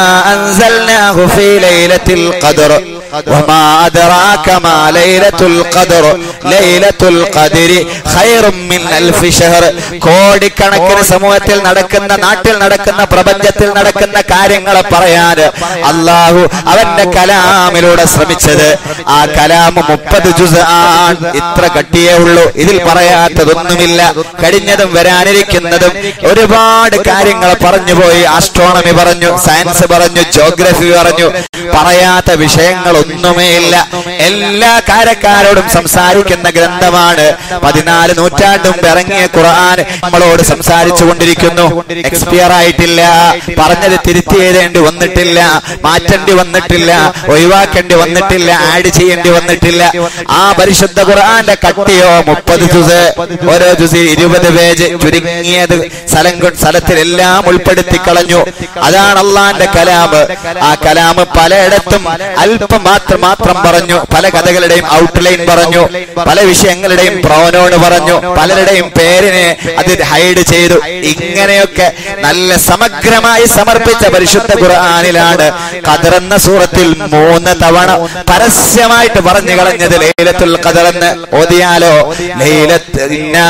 അൻസൽനാഹു ഫീ ലൈലത്തിൽ ഖദ്ർ വമാ അദ്റാക മാ ലൈലത്തുൽ ഖദ്ർ ലൈലത്തുൽ ഖദ്രി ഖൈറും മിൻ അൽഫി ശഹർ. കോടിക്കണക്കിന് സമൂഹത്തിൽ നടക്കുന്ന, നാട്ടിൽ നടക്കുന്ന, പ്രപഞ്ചത്തിൽ നടക്കുന്ന കാര്യങ്ങളെ പറയാൻ അല്ലാഹു അവന്റെ കലാമിലൂടെ ശ്രമിച്ചത്. ആ കലാമ് മുപ്പത് ജുസ് ആണ്. ഇത്ര കട്ടിയേ ഉള്ളൂ. ഇതിൽ പറയാത്തതൊന്നുമില്ല. കഴിഞ്ഞതും വരാനിരിക്കുന്നതും ഒരുപാട് കാര്യങ്ങൾ പറഞ്ഞുപോയി. ആസ്ട്രോണമി പറഞ്ഞു, സയൻസ് പറഞ്ഞു, ജോഗ്രഫി പറഞ്ഞു. പറയാത്ത വിഷയങ്ങളൊന്നുമേ ഇല്ല. എല്ലാ കാര്യക്കാരോടും സംസാരിക്കുന്ന ഗ്രന്ഥമാണ്. പതിനാല് നൂറ്റാണ്ടും ഇറങ്ങിയ ഖുർആൻ നമ്മളോട് സംസാരിച്ചു കൊണ്ടിരിക്കുന്നു. എക്സ്പയർ ആയിട്ടില്ല. പറഞ്ഞത് തിരുത്തി എഴുതേണ്ടി വന്നിട്ടില്ല, മാറ്റേണ്ടി വന്നിട്ടില്ല, ഒഴിവാക്കേണ്ടി വന്നിട്ടില്ല, ആഡ് ചെയ്യേണ്ടി വന്നിട്ടില്ല. ആ പരിശുദ്ധ ഖുർആന്റെ കട്ടിയോ മുപ്പത് ജുസ്. ഓരോ ജുസിൽ ഇരുപത് പേജ്. ചുരുങ്ങിയത് സ്ഥലം സ്ഥലത്തിലെല്ലാം ഉൾപ്പെടുത്തി കളഞ്ഞു. അതാണ് അള്ളാന്റെ കലാമ്. ആ കലാമ് പലയിടത്തും അല്പം മാത്രം മാത്രം പറഞ്ഞു. പല കഥകളുടെയും ഔട്ട്ലൈൻ പറഞ്ഞു, പല വിഷയങ്ങളുടെയും പ്രോനോൺ പറഞ്ഞു, പലരുടെയും പേരിനെ അത് ഹൈഡ് ചെയ്തു. ഇങ്ങനെയൊക്കെ നല്ല സമഗ്രമായി സമർപ്പിച്ച പരിശുദ്ധ ഖുർആനിലാണ് ഖദ്ർ എന്ന സൂറത്തിൽ മൂന്ന് തവണ പരസ്യമായിട്ട് പറഞ്ഞു കളഞ്ഞത് ലൈലത്തുൽ ഖദ്ർ എന്ന്. ഓതിയാലോ, ലൈലത്ത് ഇന്നാ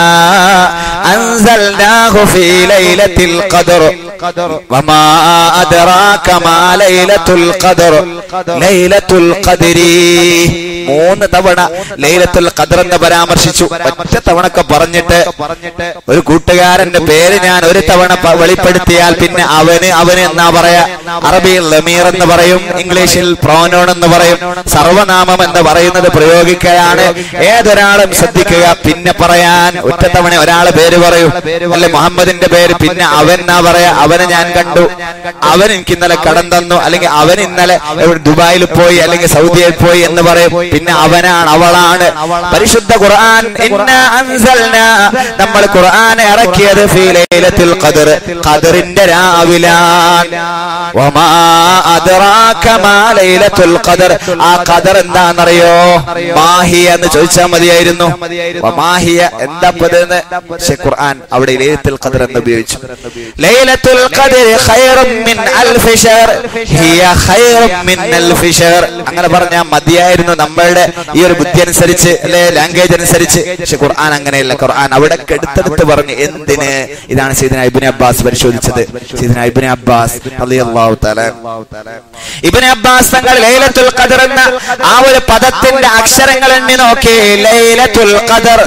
അൻസൽനാഹു ഫീ ലൈലത്തിൽ ഖദ്ർ വമാ അദ്റാക മാ ലൈലത്തുൽ ഖദ്ർ ലൈലത്തുൽ ഖദ്രി. മൂന്ന് തവണ ലൈലത്തുൽ ഖദ്ർ എന്ന് പരാമർശിച്ചു. ഒറ്റ തവണക്കെ പറഞ്ഞിട്ട് ഒരു കൂട്ടുകാരന്റെ പേര് ഞാൻ ഒരു തവണ വെളിപ്പെടുത്തിയാൽ പിന്നെ അവന് അവന് എന്നാ പറയാ. അറബിയിൽ ലമീർ എന്ന് പറയും, ഇംഗ്ലീഷിൽ പ്രോനോൺ എന്ന് പറയും. സർവനാമം എന്ന് പറയുന്നത് പ്രയോഗിക്കുകയാണ്. ഏതൊരാളും ശ്രദ്ധിക്കുക. പിന്നെ പറയാൻ ഒറ്റ തവണ ഒരാളെ പേര് പറയും. അല്ലെ മുഹമ്മദിന്റെ പേര്, പിന്നെ അവൻ എന്നാ പറയാ. അവനെ ഞാൻ കണ്ടു, അവൻ എനിക്ക് ഇന്നലെ കടം തന്നു, അല്ലെങ്കിൽ അവൻ ഇന്നലെ ദുബായിൽ പോയി, അല്ലെങ്കിൽ സൗദിയിൽ പോയി എന്ന് പറയും. പിന്നെ അവനാണ്, അവളാണ്. പരിശുദ്ധ ഖുർആൻ ഇന്നാ അൻസൽനാ, നമ്മൾ ഖുർആൻ ഇറക്കിയത് ഫീ ലൈലത്തുൽ ഖദ്ർ, ഖദ്റിന്റെ രാവിലാണ്. വമാ അദ്റാക മാ ലൈലത്തുൽ ഖദ്ർ. ആ ഖദ്ർ എന്താണെന്നറിയോ? മാഹിയ എന്ന് ചോദിച്ചാൽ മതിയായിരുന്നു. വമാഹിയ എന്താ പതെന്ന്. പക്ഷേ ഖുർആൻ അവിടെ ലൈലത്തുൽ ഖദ്ർ എന്ന് ഉപയോഗിച്ചു. ലൈലത്തുൽ ഖദ്രി ഖൈറും മിൻ അൽഫി ശഹർ ഹിയ ഖൈറും മിൻ അൽഫി ശഹർ. അങ്ങനെ പറഞ്ഞാൽ മതിയായിരുന്നു നമ്മളുടെ ഈ ഒരു ബുദ്ധി അനുസരിച്ച്, അല്ലെ ലാംഗ്വേജ് അനുസരിച്ച്. പക്ഷെ ഖുർആൻ അങ്ങനെയല്ല. ഖുർആൻ അവിടെ എടുത്തെടുത്ത് പറഞ്ഞു. എന്തിന്? ഇതാണ് സയ്യിദുനാ ഇബ്നു അബ്ബാസ് പരിശോധിച്ചത്. സയ്യിദുനാ ഇബ്നു അബ്ബാസ് റളിയല്ലാഹു തആല ഇബ്നു അബ്ബാസ് തങ്ങൾ ലൈലത്തുൽ ഖദ്ർ എന്ന ആ ഒരു പദത്തിന്റെ അക്ഷരങ്ങൾ എണ്ണി നോക്കി. ലൈലത്തുൽ ഖദ്ർ,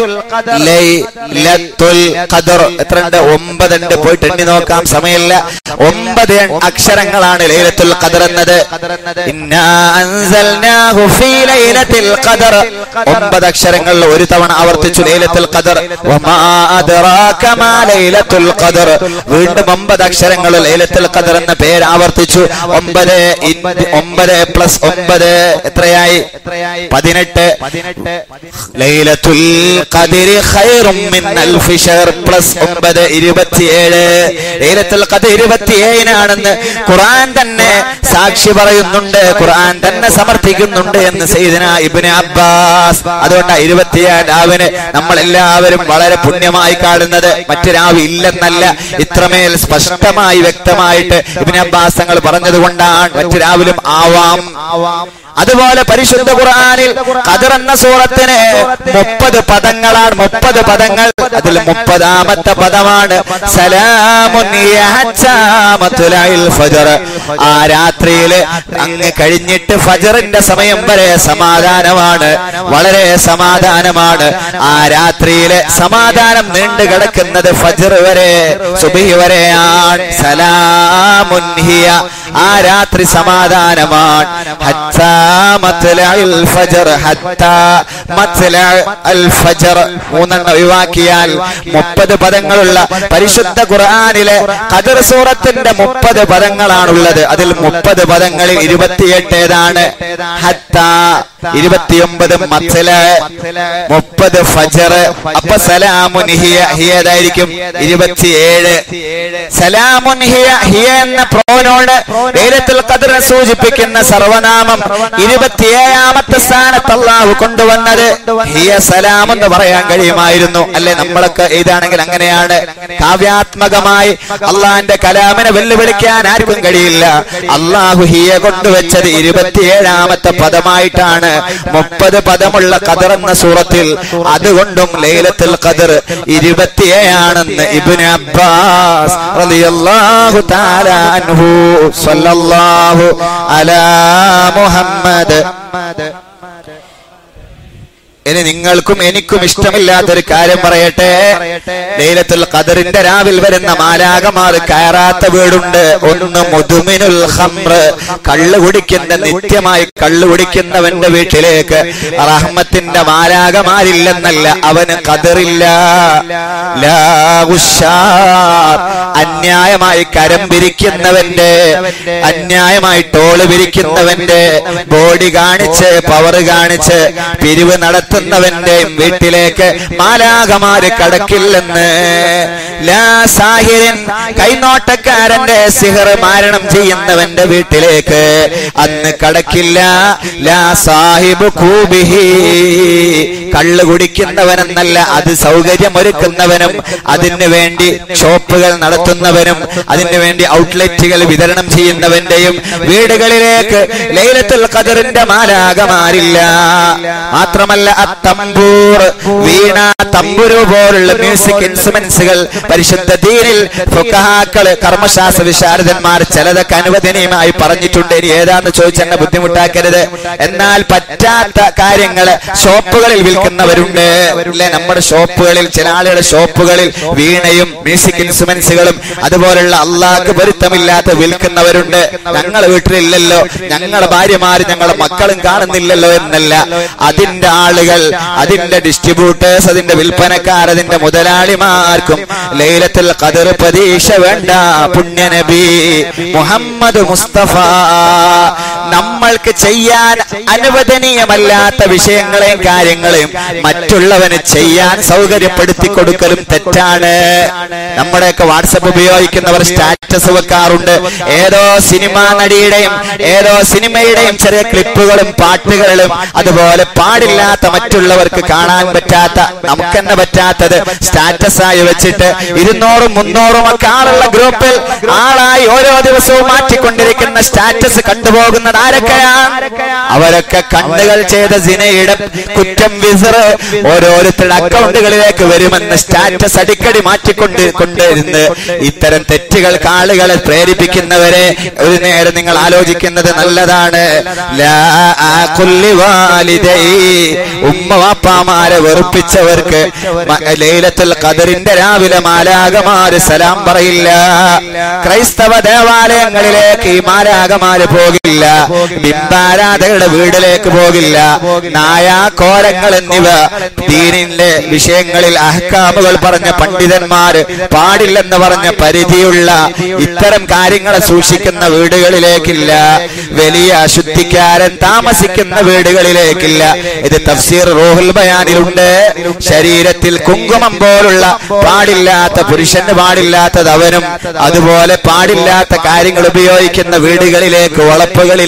ലൈലത്തുൽ ഖദ്ർ എത്രണ്ട്? ഒമ്പതുണ്ട്. പോയിട്ട് എണ്ണി നോക്കാം, സമയമില്ല. ഒമ്പത് അക്ഷരങ്ങളാണ് ലൈലത്തുൽ ഖദ്ർ എന്നത്. ഇന്നാ അൻസൽനാഹു ഫീ ലൈലത്തിൽ ഖദ്ർ. ഒമ്പത് അക്ഷരങ്ങൾ ഒരു തവണ ആവർത്തിച്ചു ലൈലത്തുൽ ഖദ്ർ. വമാ അദ്റാക മാ ലൈലത്തുൽ ഖദ്ർ. വീണ്ടും ഒമ്പത് അക്ഷരങ്ങൾ ലൈലത്തുൽ ഖദ്ർ എന്ന പേര് ആവർത്തിച്ചു. ഒമ്പത് ഒമ്പത് പ്ലസ് ഒമ്പത് എത്രയായി? പതിനെട്ട്. ലൈലത്തുൽ ഖദ്രി ഖൈറും മിൻ അൽഫി ശഹർ പ്ലസ് ഒമ്പത് ഇരുപത്തിയേഴ്. ലൈലത്തുൽ ഖദ്ർ ഇരുപത്തിയേഴിനാണെന്ന് ഖുർആൻ തന്നെ സാക്ഷി പറയുന്നുണ്ട്. ഖുർആൻ തന്നെ സമർത്ഥിക്കുന്നുണ്ട് എന്ന് സയ്യിദുനാ ഇബ്നു അബ്ബാസ്. അതുകൊണ്ട് ഇരുപത്തിയേഴ് രാവിനെ നമ്മൾ എല്ലാവരും വളരെ പുണ്യമായി കാണുന്നത്. മറ്റു രാവ് ഇല്ലെന്നല്ല, ഇത്രമേൽ സ്പഷ്ടമായി വ്യക്തമായിട്ട് ഇബ്നു അബ്ബാസ് തങ്ങൾ പറഞ്ഞതുകൊണ്ടാണ്. മറ്റു രാവിലും ആവാം. അതുപോലെ പരിശുദ്ധ ഖുർആനിൽ ഖദർ എന്ന സൂറത്തിന് മുപ്പത് പദങ്ങളാണ്. മുപ്പത് പദങ്ങൾ. അതിൽ മുപ്പതാമത്തെ പദമാണ് സലാമുൻ ഹിയ ഹത്താ മത്ലഇൽ ഫജ്ർ. ആ രാത്രിയിൽ അങ്ങ് കഴിഞ്ഞിട്ട് ഫജ്റിന്റെ സമയം വരെ സമാധാനമാണ്, വളരെ സമാധാനമാണ്. ആ രാത്രിയിലെ സമാധാനം നീണ്ടു കിടക്കുന്നത് ഫജ്ർ വരെ, സുബ്ഹി വരെയാണ്. സലാമുൻ ഹിയ, ആ രാത്രി സമാധാനമാണ്. ഹത്താ മത്ലഇൽ ഫജ്ർ, ഹത്താ മത്ലഇൽ ഫജ്ർ. മൂന്നെണ്ണം ഒഴിവാക്കിയാൽ മുപ്പത് പദങ്ങളുള്ള പരിശുദ്ധ ഖുർആനിലെ ഖദർ സൂറത്തിന്റെ മുപ്പത് പദങ്ങളാണുള്ളത്. അതിൽ മുപ്പത് പദങ്ങളിൽ ഇരുപത്തിയെട്ട് ഏതാണ്? ഹത്താ, ഇരുപത്തിയൊമ്പത് മത്ല, മുപ്പത് ഫജ്ർ. അപ്പൊ സലാമുൻ ഹിയ, ഹിയ ഏതായിരിക്കും? ഇരുപത്തിയേഴ്. സലാമുൻ ഹിയ, ഹിയ എന്ന പ്രോനോട് ലൈലത്തുൽ ഖദ്റിനെ സൂചിപ്പിക്കുന്ന സർവനാമം ഇരുപത്തിയേഴാമത്തെ സ്ഥാനത്ത് അല്ലാഹു കൊണ്ടുവന്നത് ഹിയ സലാം എന്ന് പറയാൻ കഴിയുമായിരുന്നു അല്ലെ? നമ്മളൊക്കെ ഇതാണെങ്കിൽ അങ്ങനെയാണ്. കാവ്യാത്മകമായി അള്ളാന്റെ കലാമിനെ വെല്ലുവിളിക്കാൻ ആർക്കും കഴിയില്ല. അള്ളാഹു ഹിയ കൊണ്ടുവച്ചത് ഇരുപത്തിയേഴാമത്തെ പദമായിട്ടാണ്. മുപ്പത് പദമുള്ള ഖദർ എന്ന സൂറത്തിൽ. അതുകൊണ്ടും ലൈലത്തുൽ ഖദ്ർ ഇരുപത്തിയേഴാണെന്ന് ഇബ്നു അബ്ബാസ് റളിയല്ലാഹു തആല അൻഹു. സല്ലല്ലാഹു അലാ മുഹമ്മദ്. ഇനി നിങ്ങൾക്കും എനിക്കും ഇഷ്ടമില്ലാത്തൊരു കാര്യം പറയട്ടെ. ലൈലത്തുൽ ഖദറിന്റെ രാവിൽ വരുന്ന മാലാകമാർ കയറാത്ത വീടുണ്ട്. ഒന്ന് മുദ്മിനുൽ ഖംർ, കള്ളു കുടിക്കുന്ന, നിത്യമായി കള്ളു കുടിക്കുന്നവന്റെ വീട്ടിലേക്ക് റഹ്മത്തിന്റെ മാലാകമാരില്ലെന്നല്ല, അവന് ഖദറില്ല. ലാ ഉശാർ, അന്യായമായി കരം പിരിക്കുന്നവന്റെ, അന്യായമായി ടോള് പിരിക്കുന്നവന്റെ, ബോഡി കാണിച്ച് പവർ കാണിച്ച് പിരിവ് നടത്തുന്ന ുന്നവന്റെയും വീട്ടിലേക്ക് മാലാകമാര് കടക്കില്ലെന്ന്. ലാ സാഹിരൻ, കൈനോട്ടക്കാരന്റെ സിഹർ മാരണം ചെയ്യുന്നവന്റെ വീട്ടിലേക്ക് അന്ന് കടക്കില്ല. ലാ സാഹിബു കൂബിഹി, കള്ളു കുടിക്കുന്നവനെന്നല്ല, അത് സൗകര്യമൊരുക്കുന്നവനും അതിനു വേണ്ടി ഷോപ്പുകൾ നടത്തുന്നവനും അതിനു വേണ്ടി ഔട്ട്ലെറ്റുകൾ വിതരണം ചെയ്യുന്നവന്റെയും വീടുകളിലേക്ക് ലൈലത്തുൽ ഖദറിന്റെ മാലാകമാരില്ല. മാത്രമല്ല തമ്പൂർ, വീണ, തമ്പുരു പോലുള്ള മ്യൂസിക് ഇൻസ്ട്രുമെന്റ്സുകൾ പരിശുദ്ധ ദീനിൽ ഫുഖഹാക്കള്, കർമ്മശാസ്ത്ര വിശാരദന്മാർ ചിലതൊക്കെ അനുവദനീയമായി പറഞ്ഞിട്ടുണ്ട്. ഇനി ഏതാന്ന് ചോദിച്ചെന്നെ ബുദ്ധിമുട്ടാക്കരുത്. എന്നാൽ പറ്റാത്ത കാര്യങ്ങള് ഷോപ്പുകളിൽ വിൽക്കുന്നവരുണ്ട് അല്ലെ? നമ്മുടെ ഷോപ്പുകളിൽ, ചില ആളുകളുടെ ഷോപ്പുകളിൽ വീണയും മ്യൂസിക് ഇൻസ്ട്രുമെന്റ്സുകളും അതുപോലുള്ള അള്ളാഹ്ക്ക് പൊരുത്തമില്ലാത്ത വിൽക്കുന്നവരുണ്ട്. ഞങ്ങളെ വീട്ടിലില്ലല്ലോ, ഞങ്ങളെ ഭാര്യമാര് ഞങ്ങളെ മക്കളും കാണുന്നില്ലല്ലോ എന്നല്ല, അതിന്റെ ആളുകൾ, അതിന്റെ ഡിസ്ട്രിബ്യൂട്ടേഴ്സ്, അതിന്റെ വിൽപ്പനക്കാർ, അതിന്റെ മുതലാളിമാർക്കും ലൈലത്തുൽ ഖദർ പ്രതീക്ഷ വേണ്ട. പുണ്യനബി മുഹമ്മദ് മുസ്തഫ നമ്മൾക്ക് ചെയ്യാൻ അനുവദനീയമല്ലാത്ത വിഷയങ്ങളെയും കാര്യങ്ങളെയും മറ്റുള്ളവന് ചെയ്യാൻ സൗകര്യപ്പെടുത്തി കൊടുക്കലും തെറ്റാണ്. നമ്മുടെയൊക്കെ വാട്സപ്പ് ഉപയോഗിക്കുന്നവർ സ്റ്റാറ്റസ് വെക്കാറുണ്ട്. ഏതോ സിനിമാ നടിയുടെയും ഏതോ സിനിമയുടെയും ചെറിയ ക്ലിപ്പുകളും പാട്ടുകളും അതുപോലെ പാടില്ലാത്ത, മറ്റുള്ളവർക്ക് കാണാൻ പറ്റാത്ത, നമുക്ക് തന്നെ പറ്റാത്തത് സ്റ്റാറ്റസ് ആയി വെച്ചിട്ട് ഇരുന്നൂറും മുന്നൂറും ഒക്കെ ആളുള്ള ഗ്രൂപ്പിൽ ആളായി ഓരോ ദിവസവും മാറ്റിക്കൊണ്ടിരിക്കുന്ന സ്റ്റാറ്റസ് കണ്ടുപോകുന്നത് ആരൊക്കെയാണ്? അവരൊക്കെ കണ്ണുകൾ ചെയ്ത സിനയുടെ കുറ്റം വിസർ ഓരോരുത്തരുടെ അക്കൗണ്ടുകളിലേക്ക് വരുമെന്ന് സ്റ്റാറ്റസ് അടിക്കടി മാറ്റിക്കൊണ്ട് കൊണ്ടിരുന്ന് ഇത്തരം തെറ്റുകൾക്ക് ആളുകളെ പ്രേരിപ്പിക്കുന്നവരെ ഒരു നേരം നിങ്ങൾ ആലോചിക്കുന്നത് നല്ലതാണ്. ഉമ്മ വാപ്പാമാരെ വെറുപ്പിച്ചവർക്ക് ലൈലത്തുൽ ഖദറിന്റെ രാവിലെ മാലാകമാര് സലാം പറയില്ല. ക്രൈസ്തവ ദേവാലയങ്ങളിലേക്ക് ഈ മാലാകമാര് പോകില്ല. ബിംബാരാധകരുടെ വീട്ടിലേക്ക് പോകില്ല. നായാക്കോരങ്ങൾ എന്നിവ ദീനിന്റെ വിഷയങ്ങളിൽ അഹ്കാമുകൾ പറഞ്ഞ പണ്ഡിതന്മാര് പാടില്ലെന്ന് പറഞ്ഞ പരിധിയുള്ള ഇത്തരം കാര്യങ്ങളെ സൂക്ഷിക്കുന്ന വീടുകളിലേക്കില്ല. വലിയ അശുദ്ധിക്കാരൻ താമസിക്കുന്ന വീടുകളിലേക്കില്ല. ഇത് തഫ്സീർ റൂഹുൽ ബയാനിലുണ്ട്. ശരീരത്തിൽ കുങ്കുമം പോലുള്ള പാടില്ലാത്ത, പുരുഷന് പാടില്ലാത്തത് അവനും അതുപോലെ പാടില്ലാത്ത കാര്യങ്ങൾ ഉപയോഗിക്കുന്ന വീടുകളിലേക്ക്, വളപ്പുകളിലേക്ക്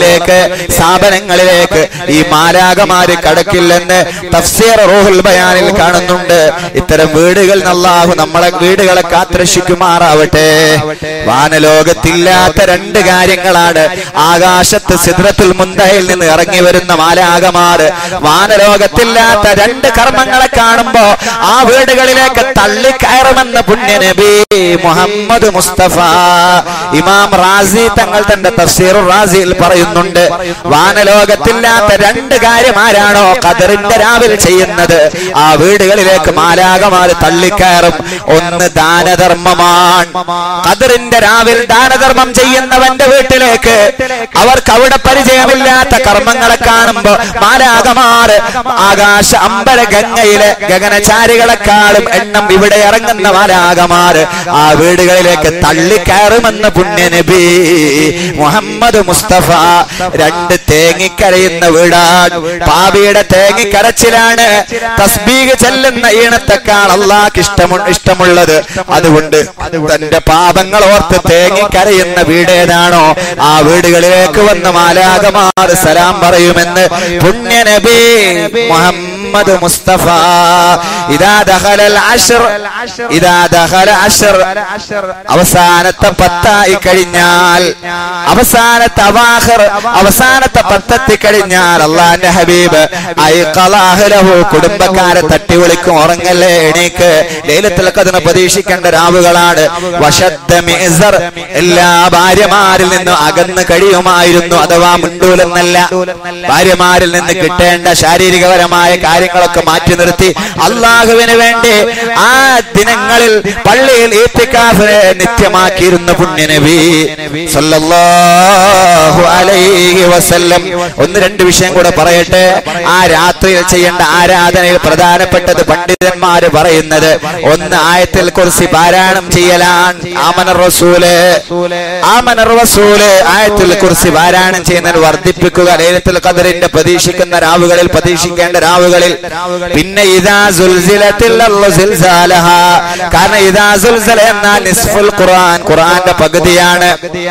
പള്ളികളിലേക്ക് സ്ഥാപനങ്ങളിലേക്ക് ഈ മാലാഖമാര് കടക്കില്ലെന്ന് തഫ്സീർ റൂഹുൽ ബയാനിൽ കാണുന്നുണ്ട്. ഇത്തരം വീടുകൾ അല്ലാഹു നമ്മളെ വീടുകളെ കാത്തുരക്ഷിക്കുമാറാവട്ടെ. വാനലോകത്തില്ലാത്ത രണ്ട് കാര്യങ്ങളാണ്. ആകാശത്ത് സിദ്റത്തുൽ മുന്തഹയിൽ നിന്ന് ഇറങ്ങി വരുന്ന മാലാഖമാര് വാനലോകത്തില്ലാത്ത രണ്ട് കർമ്മങ്ങളെ കാണുമ്പോ ആ വീടുകളിലേക്ക് തള്ളിക്കയറുമെന്ന് പുണ്യനബി മുഹമ്മദ് മുസ്തഫ ഇമാം റാസി തങ്ങൾ തന്റെ തഫ്സീർ റാസിയിൽ പറയുന്നുണ്ട്. വാനലോകത്തില്ലാത്ത രണ്ട് കാര്യം ആരാണോ ഖദറിന്റെ രാവിൽ ചെയ്യുന്നത് ആ വീടുകളിലേക്ക് മാലാഖമാര് തള്ളിക്കയറും. ഒന്ന് ദാനധർമ്മമാണ്. ഖദറിന്റെ രാവിൽ ദാനധർമ്മം ചെയ്യുന്നവന്റെ വീട്ടിലേക്ക് അവർക്ക് അവിടെ പരിചയമില്ലാത്ത കർമ്മങ്ങളെ കാണുമ്പോ മാലാഖമാര് ആകാശ അമ്പര ഗംഗയിലെ ഗഗനചാരികളെക്കാളും എണ്ണം ഇവിടെ ഇറങ്ങുന്ന മാലാഖമാര് ആ വീടുകളിലേക്ക് തള്ളിക്കയറുമെന്ന് പുണ്യനബി മുഹമ്മദ് മുസ്തഫ. രണ്ട് തേങ്ങിക്കരയുന്ന വീടാണ്. പാപിയുടെ തേങ്ങിക്കരച്ചിലാണ് തസ്ബീഹ് ചെല്ലുന്ന ഈണത്തെക്കാൾ അല്ലാഹ്ക്ക് ഇഷ്ടമു ഇഷ്ടമുള്ളത്. അതുകൊണ്ട് തന്റെ പാപങ്ങൾ ഓർത്ത് തേങ്ങിക്കരയുന്ന വീടേതാണോ ആ വീടുകളിലേക്ക് വന്ന മാലാഖമാർ സലാം പറയുമെന്ന് പുണ്യനബി മുഹമ്മദ് മുസ്തഫ. ഇദാ ദഖലൽ അശ്ർ ഇദാ ദഖല അശ്ർ അവസാനത്തെ പത്തായി കഴിഞ്ഞാൽ, അവസാനത്തെ അവാഖിർ അവസാനത്തെ പത്തെത്തി കഴിഞ്ഞാൽ അല്ലാഹുവിന്റെ ഹബീബ് ഐഖലാഹു കുടുംബക്കാരെ തട്ടി വിളിക്കും. ഉറങ്ങല്ലേ, എണീക്ക്, ലൈലത്തുൽ ഖദ്ർ പ്രതീക്ഷിക്കേണ്ട രാവുകളാണ്. വശദ്ദ മിഅ്സർ എല്ലാ ഭാര്യമാരിൽ നിന്നും അകന്ന് കഴിയുമായിരുന്നു. അഥവാ മുണ്ടൂലെന്നല്ല, ഭാര്യമാരിൽ നിന്ന് കിട്ടേണ്ട ശാരീരികപരമായ കാര്യങ്ങളൊക്കെ മാറ്റി നിർത്തി അള്ളാഹുവിന് വേണ്ടി ആ ദിനങ്ങളിൽ പള്ളിയിൽ ഇത്തികാഫിനെ നിത്യമാക്കിയിരുന്ന പുണ്യനബി സല്ലല്ലാഹു അലൈഹി വസല്ലം. ഒന്ന് രണ്ട് വിഷയം കൂടെ പറയട്ടെ. ആ രാത്രിയിൽ ചെയ്യേണ്ട ആരാധനയിൽ പ്രധാനപ്പെട്ടത് പണ്ഡിതന്മാര് പറയുന്നത് ഒന്ന് ആയത്തുൽ കുർസി പാരായണം ചെയ്യലാണ്. ആമനർ റസൂല് ആമനർ റസൂല് ആയത്തുൽ കുർസി പാരായണം ചെയ്യുന്നതിന് വർദ്ധിപ്പിക്കുക. ലൈലത്തുൽ ഖദ്റിന്റെ പ്രതീക്ഷിക്കുന്ന രാവുകളിൽ പ്രതീക്ഷിക്കേണ്ട രാവുകളിൽ. പിന്നെ ഇദാ സുൽസിലത്തിൽ അർളു സിൽസാലഹാ, കാരണം ഇദാ സുൽസല എന്നാൽ നിസ്ഫുൽ ഖുർആൻ, ഖുർആന്റെ പകുതിയാണ്.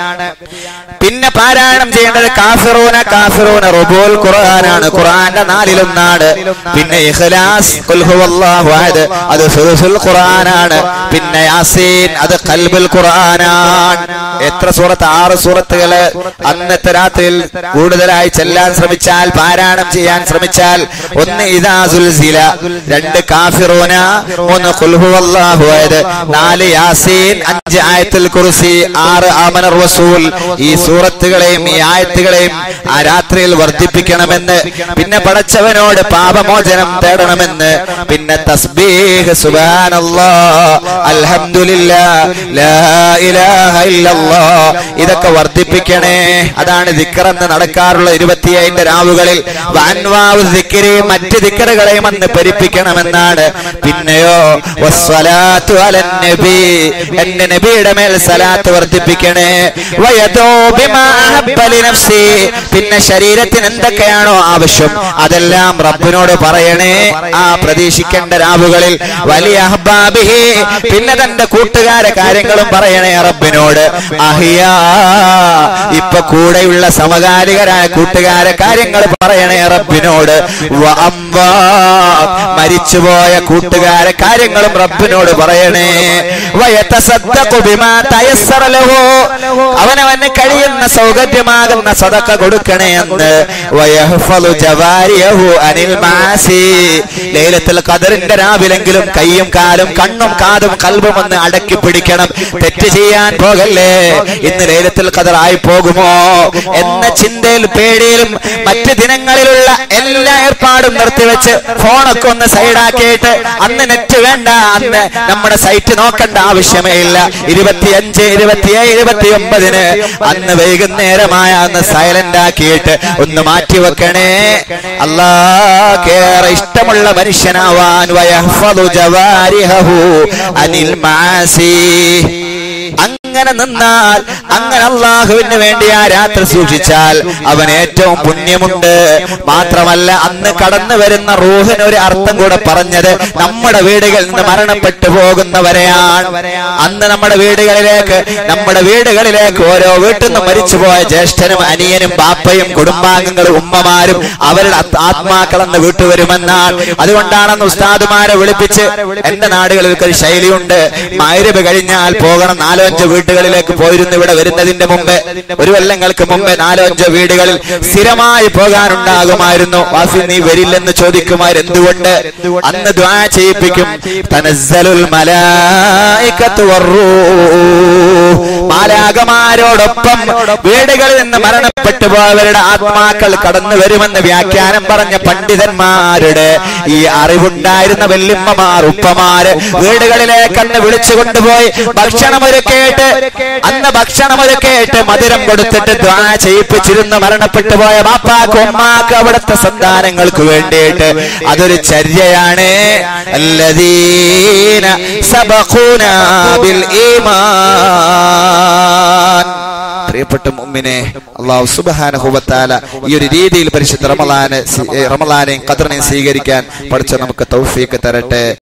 പിന്നെ പാരായണം ചെയ്യേണ്ടത് കാഫിറൂന കാഫിറൂന റുബുൽ ഖുർആനാണ്, ഖുർആന്റെ നാലിലൊന്നാണ്. പിന്നെ ഇഖ്ലാസ് ഖുൽ ഹുവല്ലാഹു അഹദ് അത് സുൽസുൽ ഖുർആനാണ്. പിന്നെ യാസീൻ അത് ഖൽബുൽ ഖുർആനാണ്. എത്ര സൂറത്ത്? ആറ് സൂറത്തുകള് അന്നത്തെ രാത്രിയിൽ കൂടുതലായി ചെല്ലാൻ ശ്രമിച്ചാൽ, പാരായണം ചെയ്യാൻ ശ്രമിച്ചാൽ, ഒന്ന് ഇദാ സുൽസില, രണ്ട് കാഫിറൂന, മൂന്ന് ഖുൽ ഹുവല്ലാഹു അഹദ്, നാല് യാസീൻ, അഞ്ച് ആയത്തുൽ കുർസി, ആറ് ആമനർ റസൂൽ. ഈ സൂറത്തുകളെയും ഈ ആയത്തുകളെയും ആ രാത്രിയിൽ വർദ്ധിപ്പിക്കണമെന്ന്, പിന്നെ പടച്ചവനോട് പാപമോചനം തേടണമെന്ന്, പിന്നെ തസ്ബീഹ് സുബ്ഹാനല്ലാഹ് അൽഹംദുലില്ലാഹ് ലാ ഇലാഹ ഇല്ലല്ലാഹ് ഇതൊക്കെ വർദ്ധിപ്പിക്കണേ. അതാണ് ദിക്ർ എന്ന് നടക്കാറുള്ള ഇരുപത്തിയേഴിന്റെ രാവുകളിൽ. വഅൻവാഉ ദിക്രി മറ്റ് ദിക്റുകളെയും അന്ന് പരിപ്പിക്കണമെന്നാണ്. പിന്നെയോ വസ്സലാത്തു അലൻ നബി എന്റെ നബിയുടെ മേൽ സലാത്ത് വർദ്ധിപ്പിക്കണേ. വയദൂ ബിമാ അഹബ്ബ ലിനഫ്സി പിന്നെ ശരീരത്തിന് എന്തൊക്കെയാണോ ആവശ്യം അതെല്ലാം റബ്ബിനോട് പറയണേ ആ പ്രതീക്ഷിക്കേണ്ട രാവുകളിൽ. വലിയ അഹ്ബാബിഹി പിന്നെ തന്റെ കൂട്ടുകാരെ കാര്യങ്ങളും പറയണേ റബ്ബിനോട്. അഹിയാ ഇപ്പൊ കൂടെയുള്ള സമകാലികരായ കൂട്ടുകാരെ കാര്യങ്ങൾ പറയണേ റബ്ബിനോട്. വഅംവാ മരിച്ചുപോയ കൂട്ടുകാരെ കാര്യങ്ങളും റബ്ബിനോട് പറയണേ. വയതസദ്ദഖു ബിമാ തയസ്സറ ലഹു അവനവന് കഴിയുന്ന സൗകര്യമാകുന്ന സദഖ കൊടുക്കണേ എന്ന്. വയഹ്ഫളു ജവാരിയഹു അനിൽ മാസി ലൈലത്തുൽ ഖദ്റിന്റെ രാവിലെങ്കിലും കയ്യും കാലും കണ്ണും കാതും കൽബും ഒന്ന് അടക്കി പിടിക്കണം. തെറ്റ് ചെയ്യാൻ പോകല്ലേ, ഇന്ന് ലൈലത്തുൽ ഖദ്ർ ആയി പോകുമോ എന്ന ചിന്തയിൽ പേടിയിലും മറ്റ് ദിനങ്ങളിലുള്ള എല്ലാ ഏർപ്പാടും നിർത്തിവെച്ച് ഫോണൊക്കെ ഒന്ന് സൈഡാക്കിയിട്ട് അന്ന് നെറ്റ് വേണ്ട, അന്ന് നമ്മുടെ സൈറ്റ് നോക്കേണ്ട ആവശ്യമേ ഇല്ല. ഇരുപത്തിയഞ്ച് ഇരുപത്തിയേഴ് ഇരുപത്തി ഒമ്പതിന് അന്ന് വൈകുന്നേരമായ അന്ന് സൈലന്റ് ആക്കിയിട്ട് ഒന്ന് മാറ്റിവെക്കണേ. അല്ലാഹ്ക്കേറെ ഇഷ്ടമുള്ള മനുഷ്യനാവാൻ വയഹ്ഫളു ജവാരിഹു അനിൽ മാസി അങ്ങനെ നിന്നാൽ, അങ്ങനെ അള്ളാഹുവിന് വേണ്ടി ആ രാത്രി സൂക്ഷിച്ചാൽ അവൻ ഏറ്റവും പുണ്യമുണ്ട്. മാത്രമല്ല അന്ന് കടന്നു വരുന്ന റൂഹിന് ഒരു അർത്ഥം കൂടെ പറഞ്ഞത് നമ്മുടെ വീടുകളിൽ നിന്ന് മരണപ്പെട്ടു പോകുന്നവരെയാണ്. അന്ന് നമ്മുടെ വീടുകളിലേക്ക് നമ്മുടെ വീടുകളിലേക്ക് ഓരോ വീട്ടിൽ നിന്ന് മരിച്ചുപോയ ജ്യേഷ്ഠനും അനിയനും ബാപ്പയും കുടുംബാംഗങ്ങളും ഉമ്മമാരും അവരുടെ ആത്മാക്കളെന്ന് വീട്ടുവരുമെന്നാണ്. അതുകൊണ്ടാണെന്ന് ഉസ്താദുമാരെ വിളിപ്പിച്ച്, എന്റെ നാടുകളിൽ ഒരു ശൈലിയുണ്ട്, മഗ്‌രിബ് കഴിഞ്ഞാൽ പോകണം. നാലോ അഞ്ചോ വീടുകളിലേക്ക് പോയിരുന്നു ഇവിടെ വരുന്നതിന്റെ മുമ്പ്, ഒരു കൊല്ലങ്ങൾക്ക് മുമ്പ് നാലോ അഞ്ചോ വീടുകളിൽ സ്ഥിരമായി പോകാനുണ്ടാകുമായിരുന്നു. വാസി നീ വരില്ലെന്ന് ചോദിക്കുമാർ. എന്തുകൊണ്ട്? അന്ന് ദുആ ചെയ്യിപ്പിക്കും. തനസ്സലുൽ മലായികത്തു വറൂഹ്, മാലാഖമാരോടൊപ്പം വീടുകളിൽ നിന്ന് മരണപ്പെട്ടു പോയവരുടെ ആത്മാക്കൾ കടന്നു വരുമെന്ന് വ്യാഖ്യാനം പറഞ്ഞ പണ്ഡിതന്മാരുടെ ഈ അറിവുണ്ടായിരുന്ന വല്യമ്മമാർ ഉപ്പമാര് വീടുകളിലേക്ക് അന്ന് വിളിച്ചു കൊണ്ടുപോയി ഭക്ഷണമൊരുക്കേട്ട് അന്ന് ഭക്ഷണമൊരുക്കേട്ട് മധുരം കൊടുത്തിട്ട് ദ്വാ ചെയ്യിപ്പിച്ചിരുന്നു മരണപ്പെട്ടു പോയ ബാപ്പാക്ക് ഉമ്മാക്ക് അവിടുത്തെ സന്താനങ്ങൾക്ക് വേണ്ടിയിട്ട്. അതൊരു ചര്യയാണ്. അല്ലദീന സബഖൂനാ ബിൽ ഈമാൻ. പ്രിയപ്പെട്ട മുഅ്മിനെ, അല്ലാഹു സുബ്ഹാനഹു വ തആല ഈ ഒരു രീതിയിൽ പരിശുദ്ധ റമളാനെ റമളാനെയും ഖദറിനെയും സ്വീകരിക്കാൻ പഠിച്ച നമുക്ക് തൗഫീഖ് തരട്ടെ.